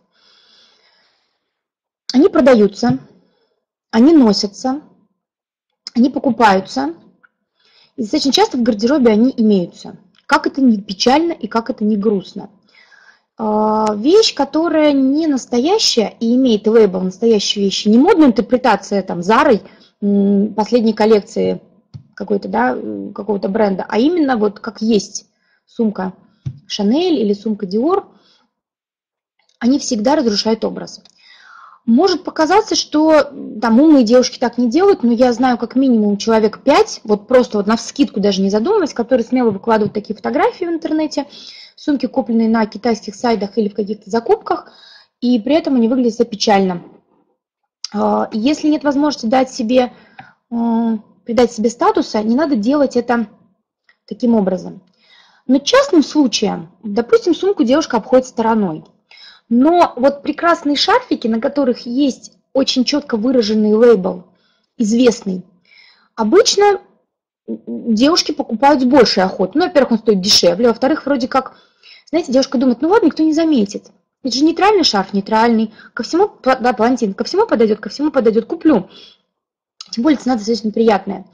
A: Они продаются, они носятся, они покупаются, и достаточно часто в гардеробе они имеются. Как это не печально и как это не грустно. вещь, которая не настоящая и имеет лейбл настоящей вещи, не модная интерпретация там Зарой последней коллекции какой-то, да, какого-то бренда, а именно вот как есть сумка Шанель или сумка Диор, они всегда разрушают образ. Может показаться, что там умные девушки так не делают, но я знаю как минимум человек пять, вот просто вот навскидку даже не задумываясь, которые смело выкладывают такие фотографии в интернете, сумки, купленные на китайских сайтах или в каких-то закупках, и при этом они выглядят печально. Если нет возможности дать себе, придать себе статуса, не надо делать это таким образом. Но частным случаем, допустим, сумку девушка обходит стороной. Но вот прекрасные шарфики, на которых есть очень четко выраженный лейбл, известный, обычно девушки покупают с большей охотой. Ну, во-первых, он стоит дешевле, во-вторых, вроде как, знаете, девушка думает, ну ладно, никто не заметит. Это же нейтральный шарф, нейтральный, ко всему, да, палантин, ко всему подойдет, ко всему подойдет, куплю. Тем более цена достаточно приятная.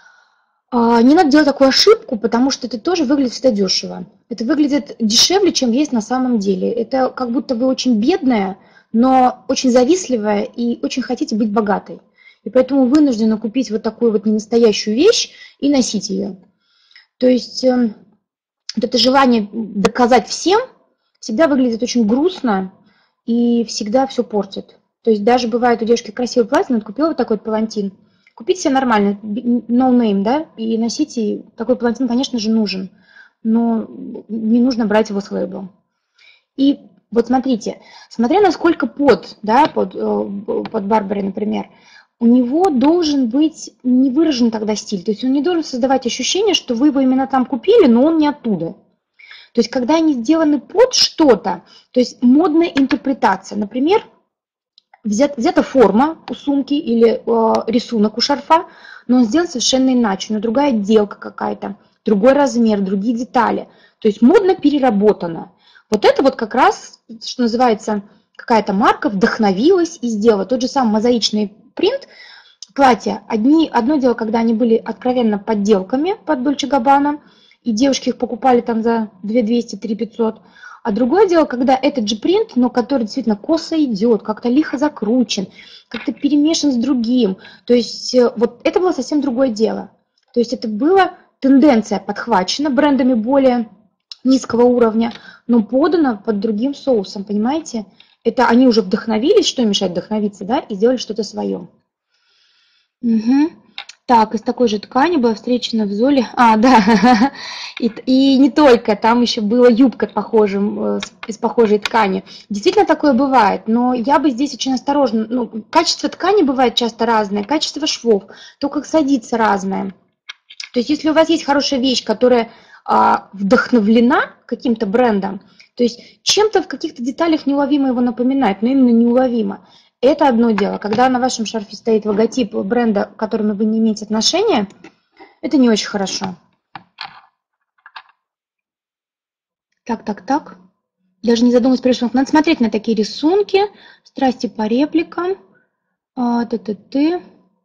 A: Не надо делать такую ошибку, потому что это тоже выглядит всегда дешево. Это выглядит дешевле, чем есть на самом деле. Это как будто вы очень бедная, но очень завистливая и очень хотите быть богатой. И поэтому вынуждены купить вот такую вот ненастоящую вещь и носить ее. То есть вот это желание доказать всем всегда выглядит очень грустно и всегда все портит. То есть даже бывает у девушки красивый платье, но купила вот такой вот палантин. Купите себе нормально, no name, да, и носите. Такой палантин, конечно же, нужен, но не нужно брать его с лейблом. И вот смотрите, смотря насколько под, да, под, под Барбарой, например, у него должен быть не выражен тогда стиль. То есть он не должен создавать ощущение, что вы его именно там купили, но он не оттуда. То есть когда они сделаны под что-то, то есть модная интерпретация, например, Взят, взята форма у сумки или э, рисунок у шарфа, но он сделан совершенно иначе, но другая отделка какая-то, другой размер, другие детали. То есть модно переработано. Вот это вот как раз, что называется, какая-то марка вдохновилась и сделала. Тот же самый мозаичный принт платья. Одни, одно дело, когда они были откровенно подделками под Dolce Gabbana, и девушки их покупали там за две тысячи двести — три тысячи пятьсот. А другое дело, когда этот же принт, но который действительно косо идет, как-то лихо закручен, как-то перемешан с другим. То есть вот это было совсем другое дело. То есть это была тенденция подхвачена брендами более низкого уровня, но подана под другим соусом, понимаете? Это они уже вдохновились, что им мешает вдохновиться, да, и сделали что-то свое. Угу. Так, из такой же ткани была встречена в Золе. А, да, и, и не только, там еще была юбка похожим, из похожей ткани. Действительно такое бывает, но я бы здесь очень осторожна. Ну, качество ткани бывает часто разное, качество швов, то, как садится, разное. То есть если у вас есть хорошая вещь, которая а, вдохновлена каким-то брендом, то есть чем-то в каких-то деталях неуловимо его напоминает, но именно неуловимо. Это одно дело. Когда на вашем шарфе стоит логотип бренда, к которому вы не имеете отношения, это не очень хорошо. Так, так, так. Даже не задумываясь, прежде надо смотреть на такие рисунки. Страсти по репликам. Ты-ты-ты.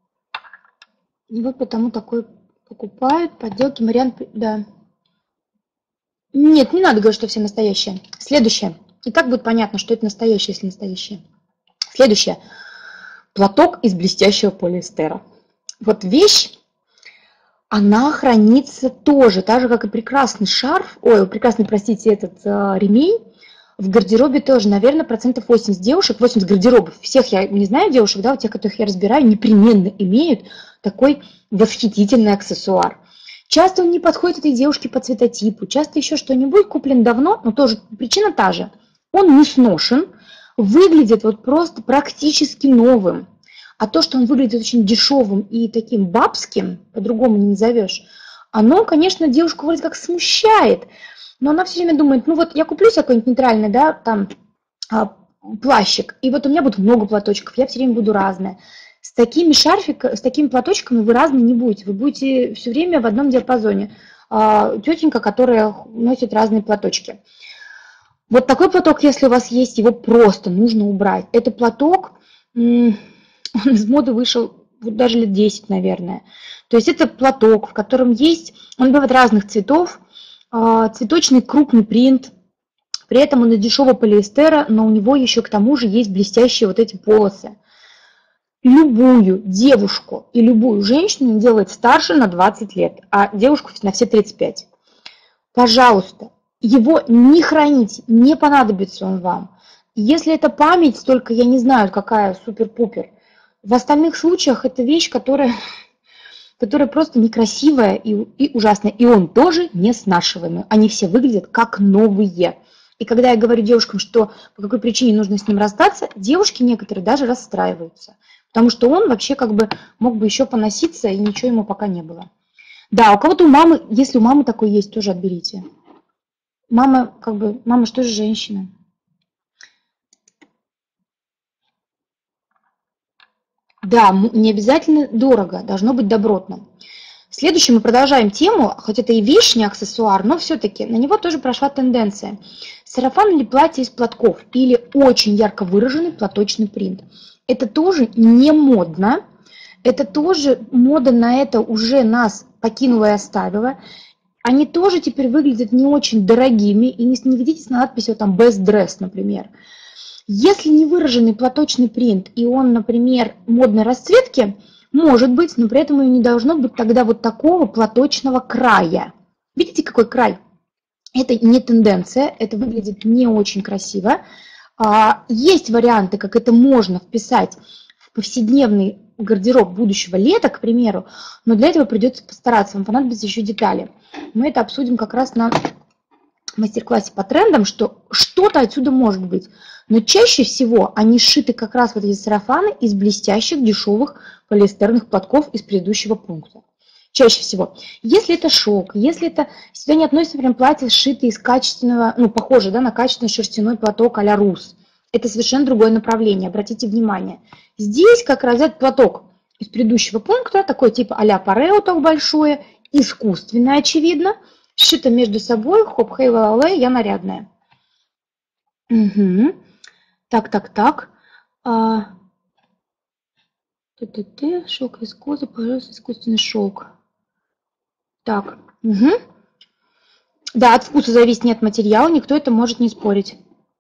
A: И вот потому такой покупают. Подделки, вариант, да. Нет, не надо говорить, что все настоящие. Следующее. И так будет понятно, что это настоящее, если настоящее. Следующее. Платок из блестящего полиэстера. Вот вещь, она хранится тоже, так же, как и прекрасный шарф, ой, прекрасный, простите, этот э, ремень, в гардеробе тоже, наверное, процентов восемьдесят девушек, восемьдесят гардеробов, всех я не знаю девушек, да, у тех, которых я разбираю, непременно имеют такой восхитительный аксессуар. Часто он не подходит этой девушке по цветотипу, часто еще что-нибудь куплен давно, но тоже причина та же. Он не сношен, выглядит вот просто практически новым. А то, что он выглядит очень дешевым и таким бабским, по-другому не назовешь, оно, конечно, девушку вроде как смущает. Но она все время думает, ну вот я куплю себе какой-нибудь нейтральный, да, там, плащик, и вот у меня будет много платочков, я все время буду разная. С такими шарфиками, с такими платочками вы разные не будете, вы будете все время в одном диапазоне. Тетенька, которая носит разные платочки. Вот такой платок, если у вас есть, его просто нужно убрать. Это платок, он из моды вышел вот даже лет десять, наверное. То есть это платок, в котором есть, он бывает разных цветов, цветочный крупный принт, При этом он из дешевого полиэстера, но у него еще к тому же есть блестящие вот эти полосы. Любую девушку и любую женщину делает старше на двадцать лет, а девушку на все тридцать пять. Пожалуйста, его не храните, не понадобится он вам. Если это память, только я не знаю, какая супер-пупер. В остальных случаях это вещь, которая, которая просто некрасивая и, и ужасная. И он тоже не снашиваемый. Они все выглядят как новые. И когда я говорю девушкам, что по какой причине нужно с ним расстаться, девушки некоторые даже расстраиваются. Потому что он вообще как бы мог бы еще поноситься, и ничего ему пока не было. Да, у кого-то у мамы, если у мамы такой есть, тоже отберите. Мама, как бы, мама же тоже женщина. Да, не обязательно дорого, должно быть добротно. Следующее мы продолжаем тему, хоть это и вещь, не аксессуар, но все-таки на него тоже прошла тенденция. Сарафан или платье из платков, или очень ярко выраженный платочный принт. Это тоже не модно, это тоже мода на это уже нас покинула и оставила. Они тоже теперь выглядят не очень дорогими, и не, не ведитесь на надписи там best dress, например. Если не выраженный платочный принт, и он, например, модной расцветки, может быть, но при этом и не должно быть тогда вот такого платочного края. Видите, какой край? Это не тенденция, это выглядит не очень красиво. Есть варианты, как это можно вписать в повседневный гардероб будущего лета, к примеру, но для этого придется постараться, вам понадобятся еще детали. Мы это обсудим как раз на мастер-классе по трендам, что что-то отсюда может быть. Но чаще всего они сшиты как раз вот эти сарафаны из блестящих дешевых полиэстерных платков из предыдущего пункта. Чаще всего. Если это шелк, если это сюда не относится прям платье, сшитое из качественного, ну, похоже, да, на качественный шерстяной платок а-ля Рус. Это совершенно другое направление, обратите внимание. Здесь как раз этот платок из предыдущего пункта, такой типа а-ля парео, так большое, искусственное, очевидно, сшито между собой, хоп, хей, ла я нарядная. Угу. Так, так, так. А... Т-т-т, шелк вискоза, пожалуйста, искусственный шелк. Так, угу. Да, от вкуса зависит, нет материала, никто это может не спорить.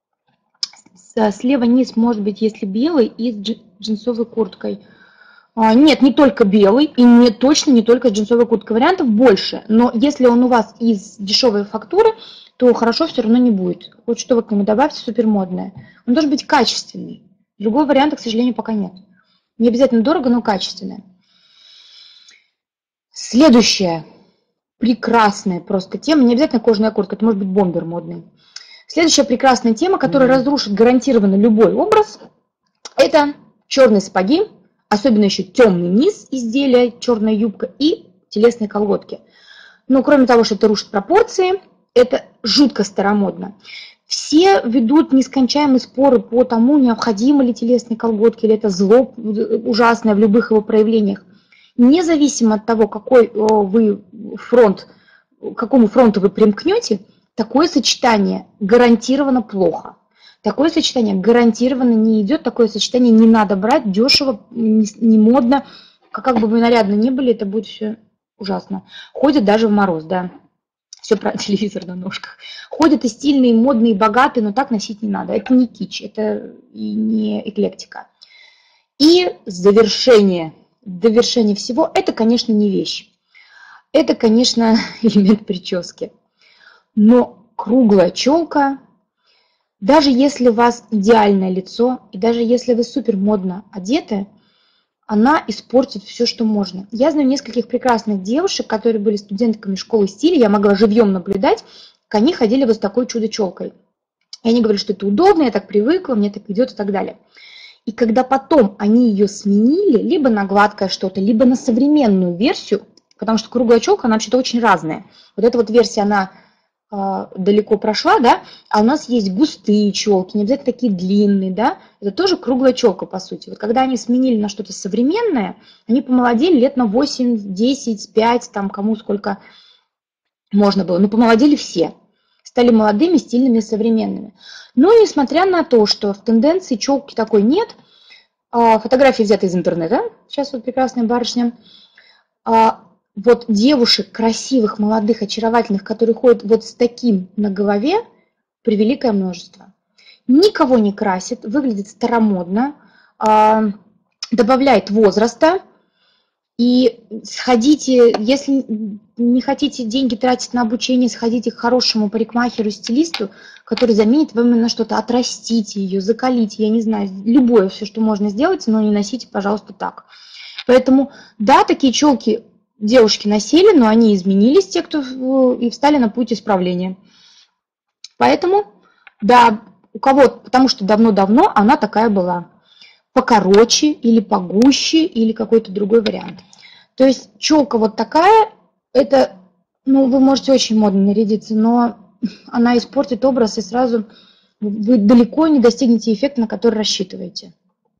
A: Слева низ может быть, если белый, и с джинсовой курткой. А, нет, не только белый, и не, точно не только с джинсовой курткой. Вариантов больше, но если он у вас из дешевой фактуры, то хорошо все равно не будет. Вот что вы к нему добавьте, супер модное. Он должен быть качественный. Другого варианта, к сожалению, пока нет. Не обязательно дорого, но качественное. Следующая прекрасная просто тема, не обязательно кожаная куртка, это может быть бомбер модный. Следующая прекрасная тема, которая mm-hmm. разрушит гарантированно любой образ, это черные сапоги, особенно еще темный низ изделия, черная юбка и телесные колготки. Но кроме того, что это рушит пропорции, это жутко старомодно. Все ведут нескончаемые споры по тому, необходимы ли телесные колготки, или это зло ужасное в любых его проявлениях. Независимо от того, какой вы фронт, к какому фронту вы примкнете, такое сочетание гарантированно плохо. Такое сочетание гарантированно не идет, такое сочетание не надо брать, дешево, не модно. Как бы вы нарядно ни были, это будет все ужасно. Ходят даже в мороз, да. Все про телевизор на ножках. Ходят и стильные, и модные, и богатые, но так носить не надо. Это не кич, это и не эклектика. И завершение. Довершение всего, это, конечно, не вещь. Это, конечно, элемент прически. Но круглая челка, даже если у вас идеальное лицо, и даже если вы супер модно одеты, она испортит все, что можно. Я знаю нескольких прекрасных девушек, которые были студентками школы стиля, я могла живьем наблюдать, как они ходили вот с такой чудо-челкой. И они говорили, что это удобно, я так привыкла, мне так идет и так далее. И когда потом они ее сменили, либо на гладкое что-то, либо на современную версию, потому что круглая челка, она вообще-то очень разная. Вот эта вот версия, она э, далеко прошла, да, а у нас есть густые челки, не обязательно такие длинные, да, это тоже круглая челка, по сути. Вот когда они сменили на что-то современное, они помолодели лет на восемь, десять, пять, там кому сколько можно было, но помолодели все. Стали молодыми, стильными, современными. Но несмотря на то, что в тенденции челки такой нет, фотографии взяты из интернета, сейчас вот прекрасная барышня, вот девушек красивых, молодых, очаровательных, которые ходят вот с таким на голове, превеликое множество. Никого не красит, выглядит старомодно, добавляет возраста. И сходите, если не хотите деньги тратить на обучение, сходите к хорошему парикмахеру, стилисту, который заменит вам именно что-то, отрастите ее, закалите, я не знаю, любое все, что можно сделать, но не носите, пожалуйста, так. Поэтому, да, такие челки девушки носили, но они изменились, те, кто и встали на путь исправления. Поэтому, да, у кого-то, потому что давно-давно она такая была. Покороче или погуще, или какой-то другой вариант. То есть челка вот такая, это, ну, вы можете очень модно нарядиться, но она испортит образ, и сразу вы далеко не достигнете эффекта, на который рассчитываете.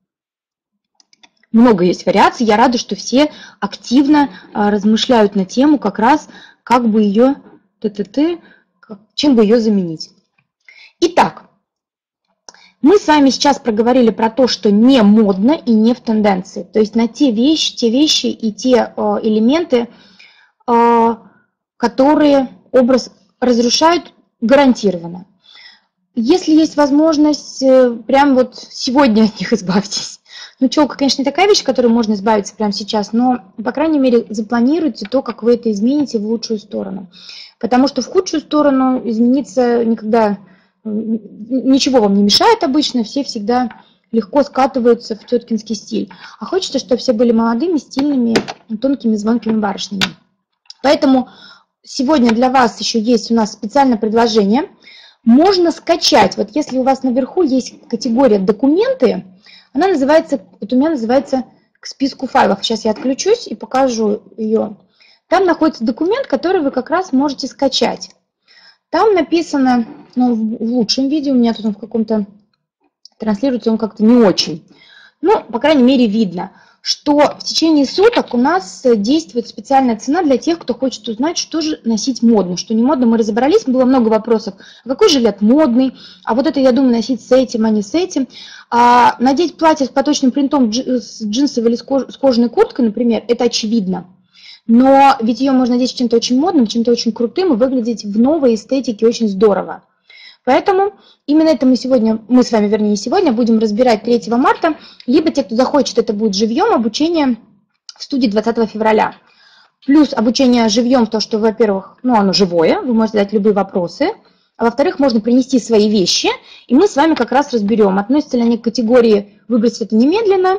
A: Много есть вариаций, я рада, что все активно размышляют на тему как раз, как бы ее, т-т-т, чем бы ее заменить. Итак, мы с вами сейчас проговорили про то, что не модно и не в тенденции. То есть на те вещи, те вещи и те э, элементы, э, которые образ разрушают, гарантированно. Если есть возможность, э, прям вот сегодня от них избавьтесь. Ну, челка, конечно, не такая вещь, от которой можно избавиться прямо сейчас, но, по крайней мере, запланируйте то, как вы это измените в лучшую сторону. Потому что в худшую сторону измениться никогда... Ничего вам не мешает обычно, все всегда легко скатываются в теткинский стиль. А хочется, чтобы все были молодыми, стильными, тонкими, звонкими барышнями. Поэтому сегодня для вас еще есть у нас специальное предложение. Можно скачать, вот если у вас наверху есть категория «Документы», она называется, вот у меня называется «К списку файлов». Сейчас я отключусь и покажу ее. Там находится документ, который вы как раз можете скачать. Там написано, ну, в лучшем виде, у меня тут он в каком-то транслируется, он как-то не очень. Ну, по крайней мере, видно, что в течение суток у нас действует специальная цена для тех, кто хочет узнать, что же носить модно, что не модно. Мы разобрались, было много вопросов, а какой жилет модный, а вот это, я думаю, носить с этим, а не с этим. А надеть платье с поточным принтом, с джинсовой или с кожаной курткой, например, это очевидно. Но ведь ее можно надеть чем-то очень модным, чем-то очень крутым и выглядеть в новой эстетике очень здорово. Поэтому именно это мы сегодня, мы с вами, вернее, сегодня будем разбирать третьего марта, либо те, кто захочет, это будет живьем, обучение в студии двадцатого февраля. Плюс обучение живьем, то, что, во-первых, ну, оно живое, вы можете задать любые вопросы, а во-вторых, можно принести свои вещи, и мы с вами как раз разберем, относятся ли они к категории «выбрать это немедленно»,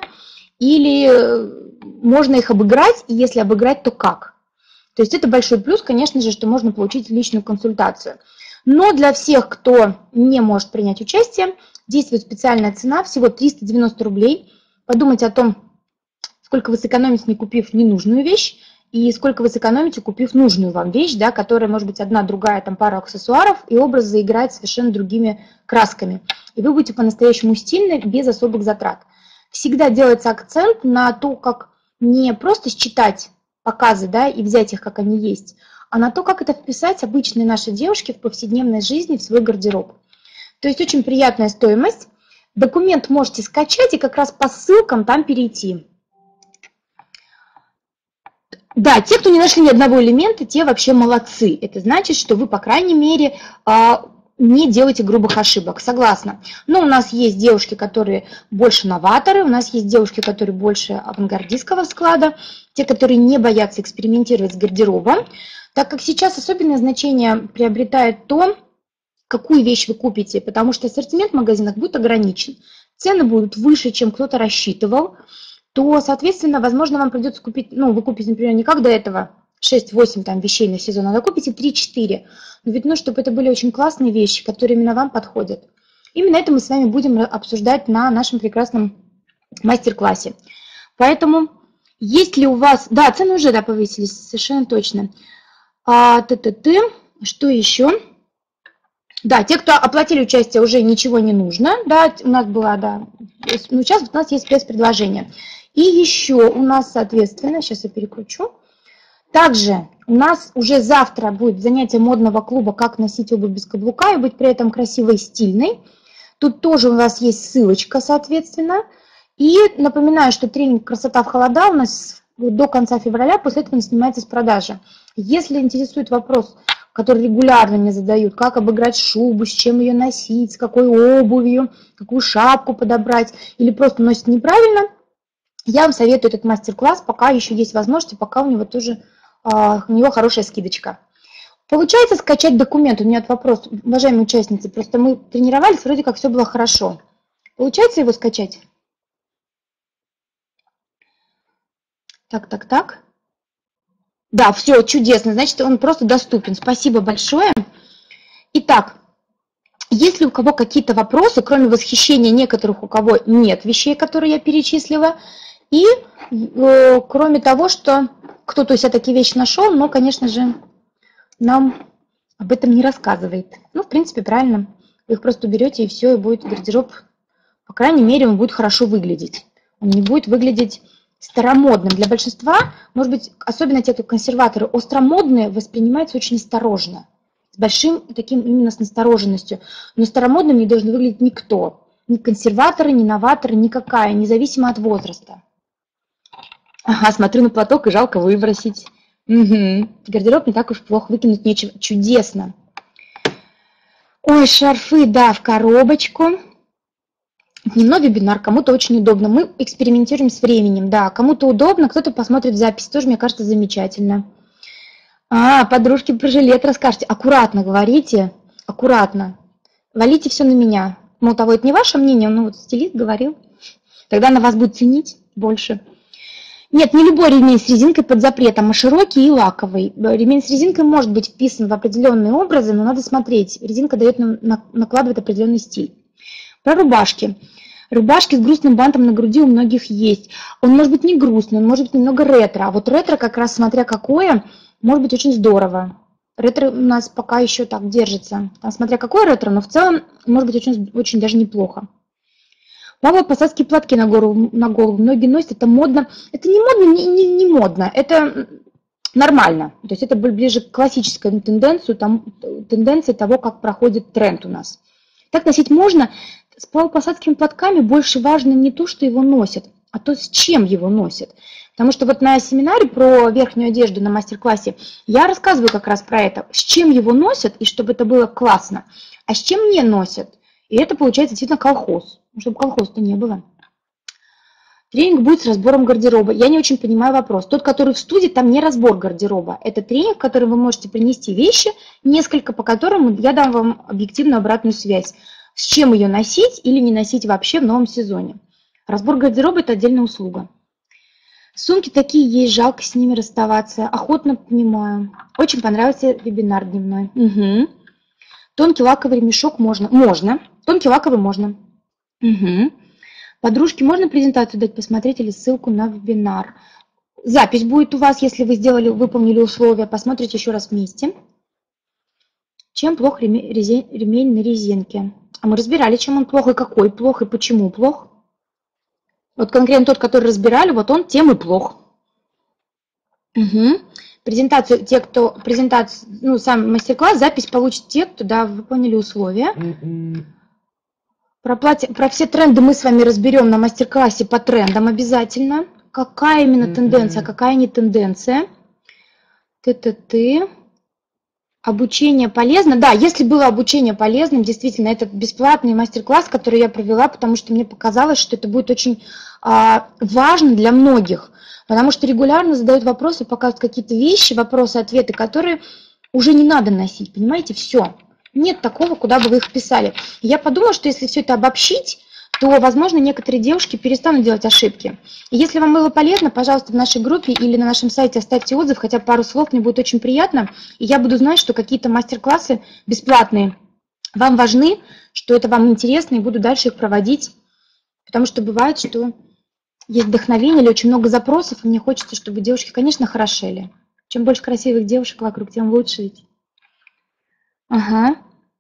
A: или можно их обыграть, и если обыграть, то как. То есть это большой плюс, конечно же, что можно получить личную консультацию. Но для всех, кто не может принять участие, действует специальная цена, всего триста девяносто рублей. Подумайте о том, сколько вы сэкономите, не купив ненужную вещь, и сколько вы сэкономите, купив нужную вам вещь, да, которая может быть одна, другая, там пара аксессуаров, и образ заиграет совершенно другими красками. И вы будете по-настоящему стильны, без особых затрат. Всегда делается акцент на то, как не просто считать показы, да, и взять их, как они есть, а на то, как это вписать обычные наши девушки в повседневной жизни, в свой гардероб. То есть очень приятная стоимость. Документ можете скачать и как раз по ссылкам там перейти. Да, те, кто не нашли ни одного элемента, те вообще молодцы. Это значит, что вы, по крайней мере, не делайте грубых ошибок, согласна. Но у нас есть девушки, которые больше новаторы, у нас есть девушки, которые больше авангардистского склада, те, которые не боятся экспериментировать с гардеробом, так как сейчас особенное значение приобретает то, какую вещь вы купите, потому что ассортимент в магазинах будет ограничен, цены будут выше, чем кто-то рассчитывал, то, соответственно, возможно, вам придется купить, ну, вы купите, например, не как до этого, шесть-восемь там вещей на сезон, а вы купите три-четыре. Но ведь, ну, чтобы это были очень классные вещи, которые именно вам подходят. Именно это мы с вами будем обсуждать на нашем прекрасном мастер-классе. Поэтому, есть ли у вас... Да, цены уже, да, повысились, совершенно точно. А, т-т-т, что еще? Да, те, кто оплатили участие, уже ничего не нужно. Да, у нас была, да, ну, сейчас у нас есть спецпредложение. И еще у нас, соответственно, сейчас я перекручу. Также у нас уже завтра будет занятие модного клуба «Как носить обувь без каблука и быть при этом красивой и стильной». Тут тоже у нас есть ссылочка, соответственно. И напоминаю, что тренинг «Красота в холода» у нас до конца февраля, после этого не снимается с продажи. Если интересует вопрос, которые регулярно мне задают, как обыграть шубу, с чем ее носить, с какой обувью, какую шапку подобрать, или просто носит неправильно, я вам советую этот мастер-класс, пока еще есть возможность, пока у него тоже а, у него хорошая скидочка. Получается скачать документ? У меня вот вопрос, уважаемые участницы, просто мы тренировались, вроде как все было хорошо. Получается его скачать? Так, так, так. Да, все, чудесно, значит, он просто доступен. Спасибо большое. Итак, если у кого какие-то вопросы, кроме восхищения некоторых, у кого нет вещей, которые я перечислила, и э, кроме того, что кто-то у себя такие вещи нашел, но, конечно же, нам об этом не рассказывает. Ну, в принципе, правильно. Вы их просто уберете, и все, и будет гардероб, по крайней мере, он будет хорошо выглядеть. Он не будет выглядеть старомодным. Для большинства, может быть, особенно те, кто консерваторы, остромодные воспринимаются очень осторожно. С большим таким именно с настороженностью. Но старомодным не должен выглядеть никто. Ни консерваторы, ни новаторы, никакая, независимо от возраста. Ага, смотрю на платок и жалко выбросить. Угу. Гардероб не так уж плохо, выкинуть нечего. Чудесно. Ой, шарфы, да, в коробочку. Дневной вебинар, кому-то очень удобно. Мы экспериментируем с временем, да. Кому-то удобно, кто-то посмотрит запись, тоже, мне кажется, замечательно. А, подружки про жилет расскажете. Аккуратно говорите, аккуратно. Валите все на меня. Мол, того это не ваше мнение, но вот стилист говорил. Тогда она вас будет ценить больше. Нет, не любой ремень с резинкой под запретом, а широкий и лаковый. Ремень с резинкой может быть вписан в определенные образы, но надо смотреть. Резинка дает нам, накладывает определенный стиль. Про рубашки. Рубашки с грустным бантом на груди у многих есть. Он может быть не грустный, он может быть немного ретро. А вот ретро, как раз смотря какое, может быть очень здорово. Ретро у нас пока еще так держится. Там, смотря какое ретро, но в целом может быть очень, очень даже неплохо. Плавно-посадские платки на голову, на голову многие носят, это модно. Это не модно, не, не, не модно, это нормально. То есть это ближе к классической тенденции, там, тенденции того, как проходит тренд у нас. Так носить можно. С плавно-посадскими платками больше важно не то, что его носят, а то, с чем его носят. Потому что вот на семинаре про верхнюю одежду на мастер-классе я рассказываю как раз про это, с чем его носят, и чтобы это было классно, а с чем не носят. И это получается действительно колхоз, чтобы колхоз-то не было. Тренинг будет с разбором гардероба. Я не очень понимаю вопрос. Тот, который в студии, там не разбор гардероба. Это тренинг, в котором вы можете принести вещи, несколько, по которым я дам вам объективную обратную связь. С чем ее носить или не носить вообще в новом сезоне. Разбор гардероба – это отдельная услуга. Сумки такие есть, жалко с ними расставаться. Охотно понимаю. Очень понравился вебинар дневной. Угу. Тонкий лаковый ремешок можно. Можно. Тонкий лаковый можно. Угу. Подружки, можно презентацию дать, посмотреть или ссылку на вебинар? Запись будет у вас, если вы сделали, выполнили условия. Посмотрите еще раз вместе. Чем плох ремень, ремень на резинке? А мы разбирали, чем он плох и какой плох, и почему плох. Вот конкретно тот, который разбирали, вот он тем и плох. Угу. Презентацию, те, кто презентацию, ну, сам мастер-класс, запись получат те, кто, да, выполнили условия. Mm-hmm. Про, платье, про все тренды мы с вами разберем на мастер-классе по трендам обязательно. Какая именно mm-hmm. тенденция, какая не тенденция. Ты-ты-ты. Обучение полезно. Да, если было обучение полезным, действительно, это бесплатный мастер-класс, который я провела, потому что мне показалось, что это будет очень а, важно для многих. Потому что регулярно задают вопросы, показывают какие-то вещи, вопросы, ответы, которые уже не надо носить, понимаете, все. Нет такого, куда бы вы их писали. И я подумала, что если все это обобщить, то, возможно, некоторые девушки перестанут делать ошибки. И если вам было полезно, пожалуйста, в нашей группе или на нашем сайте оставьте отзыв, хотя пару слов, мне будет очень приятно. И я буду знать, что какие-то мастер-классы бесплатные вам важны, что это вам интересно, и буду дальше их проводить. Потому что бывает, что есть вдохновение или очень много запросов, и мне хочется, чтобы девушки, конечно, хорошели. Чем больше красивых девушек вокруг, тем лучше ведь. Ага.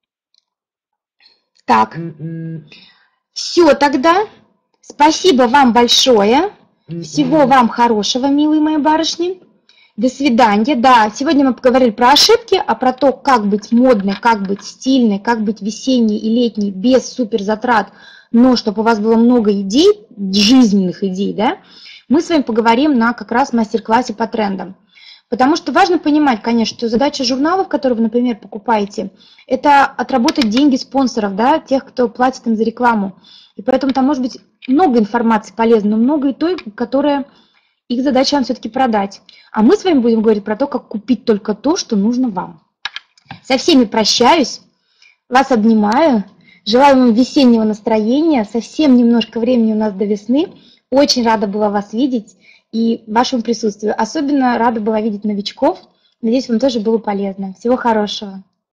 A: Так. Все тогда. Спасибо вам большое. Всего вам хорошего, милые мои барышни. До свидания. Да, сегодня мы поговорили про ошибки, а про то, как быть модной, как быть стильной, как быть весенней и летней без суперзатрат, но чтобы у вас было много идей, жизненных идей, да, мы с вами поговорим на как раз мастер-классе по трендам. Потому что важно понимать, конечно, что задача журналов, которые вы, например, покупаете, это отработать деньги спонсоров, да, тех, кто платит им за рекламу. И поэтому там может быть много информации полезной, но много и той, которая их задача вам все-таки продать. А мы с вами будем говорить про то, как купить только то, что нужно вам. Со всеми прощаюсь, вас обнимаю, желаю вам весеннего настроения, совсем немножко времени у нас до весны. Очень рада была вас видеть и вашему присутствию. Особенно рада была видеть новичков. Надеюсь, вам тоже было полезно. Всего хорошего.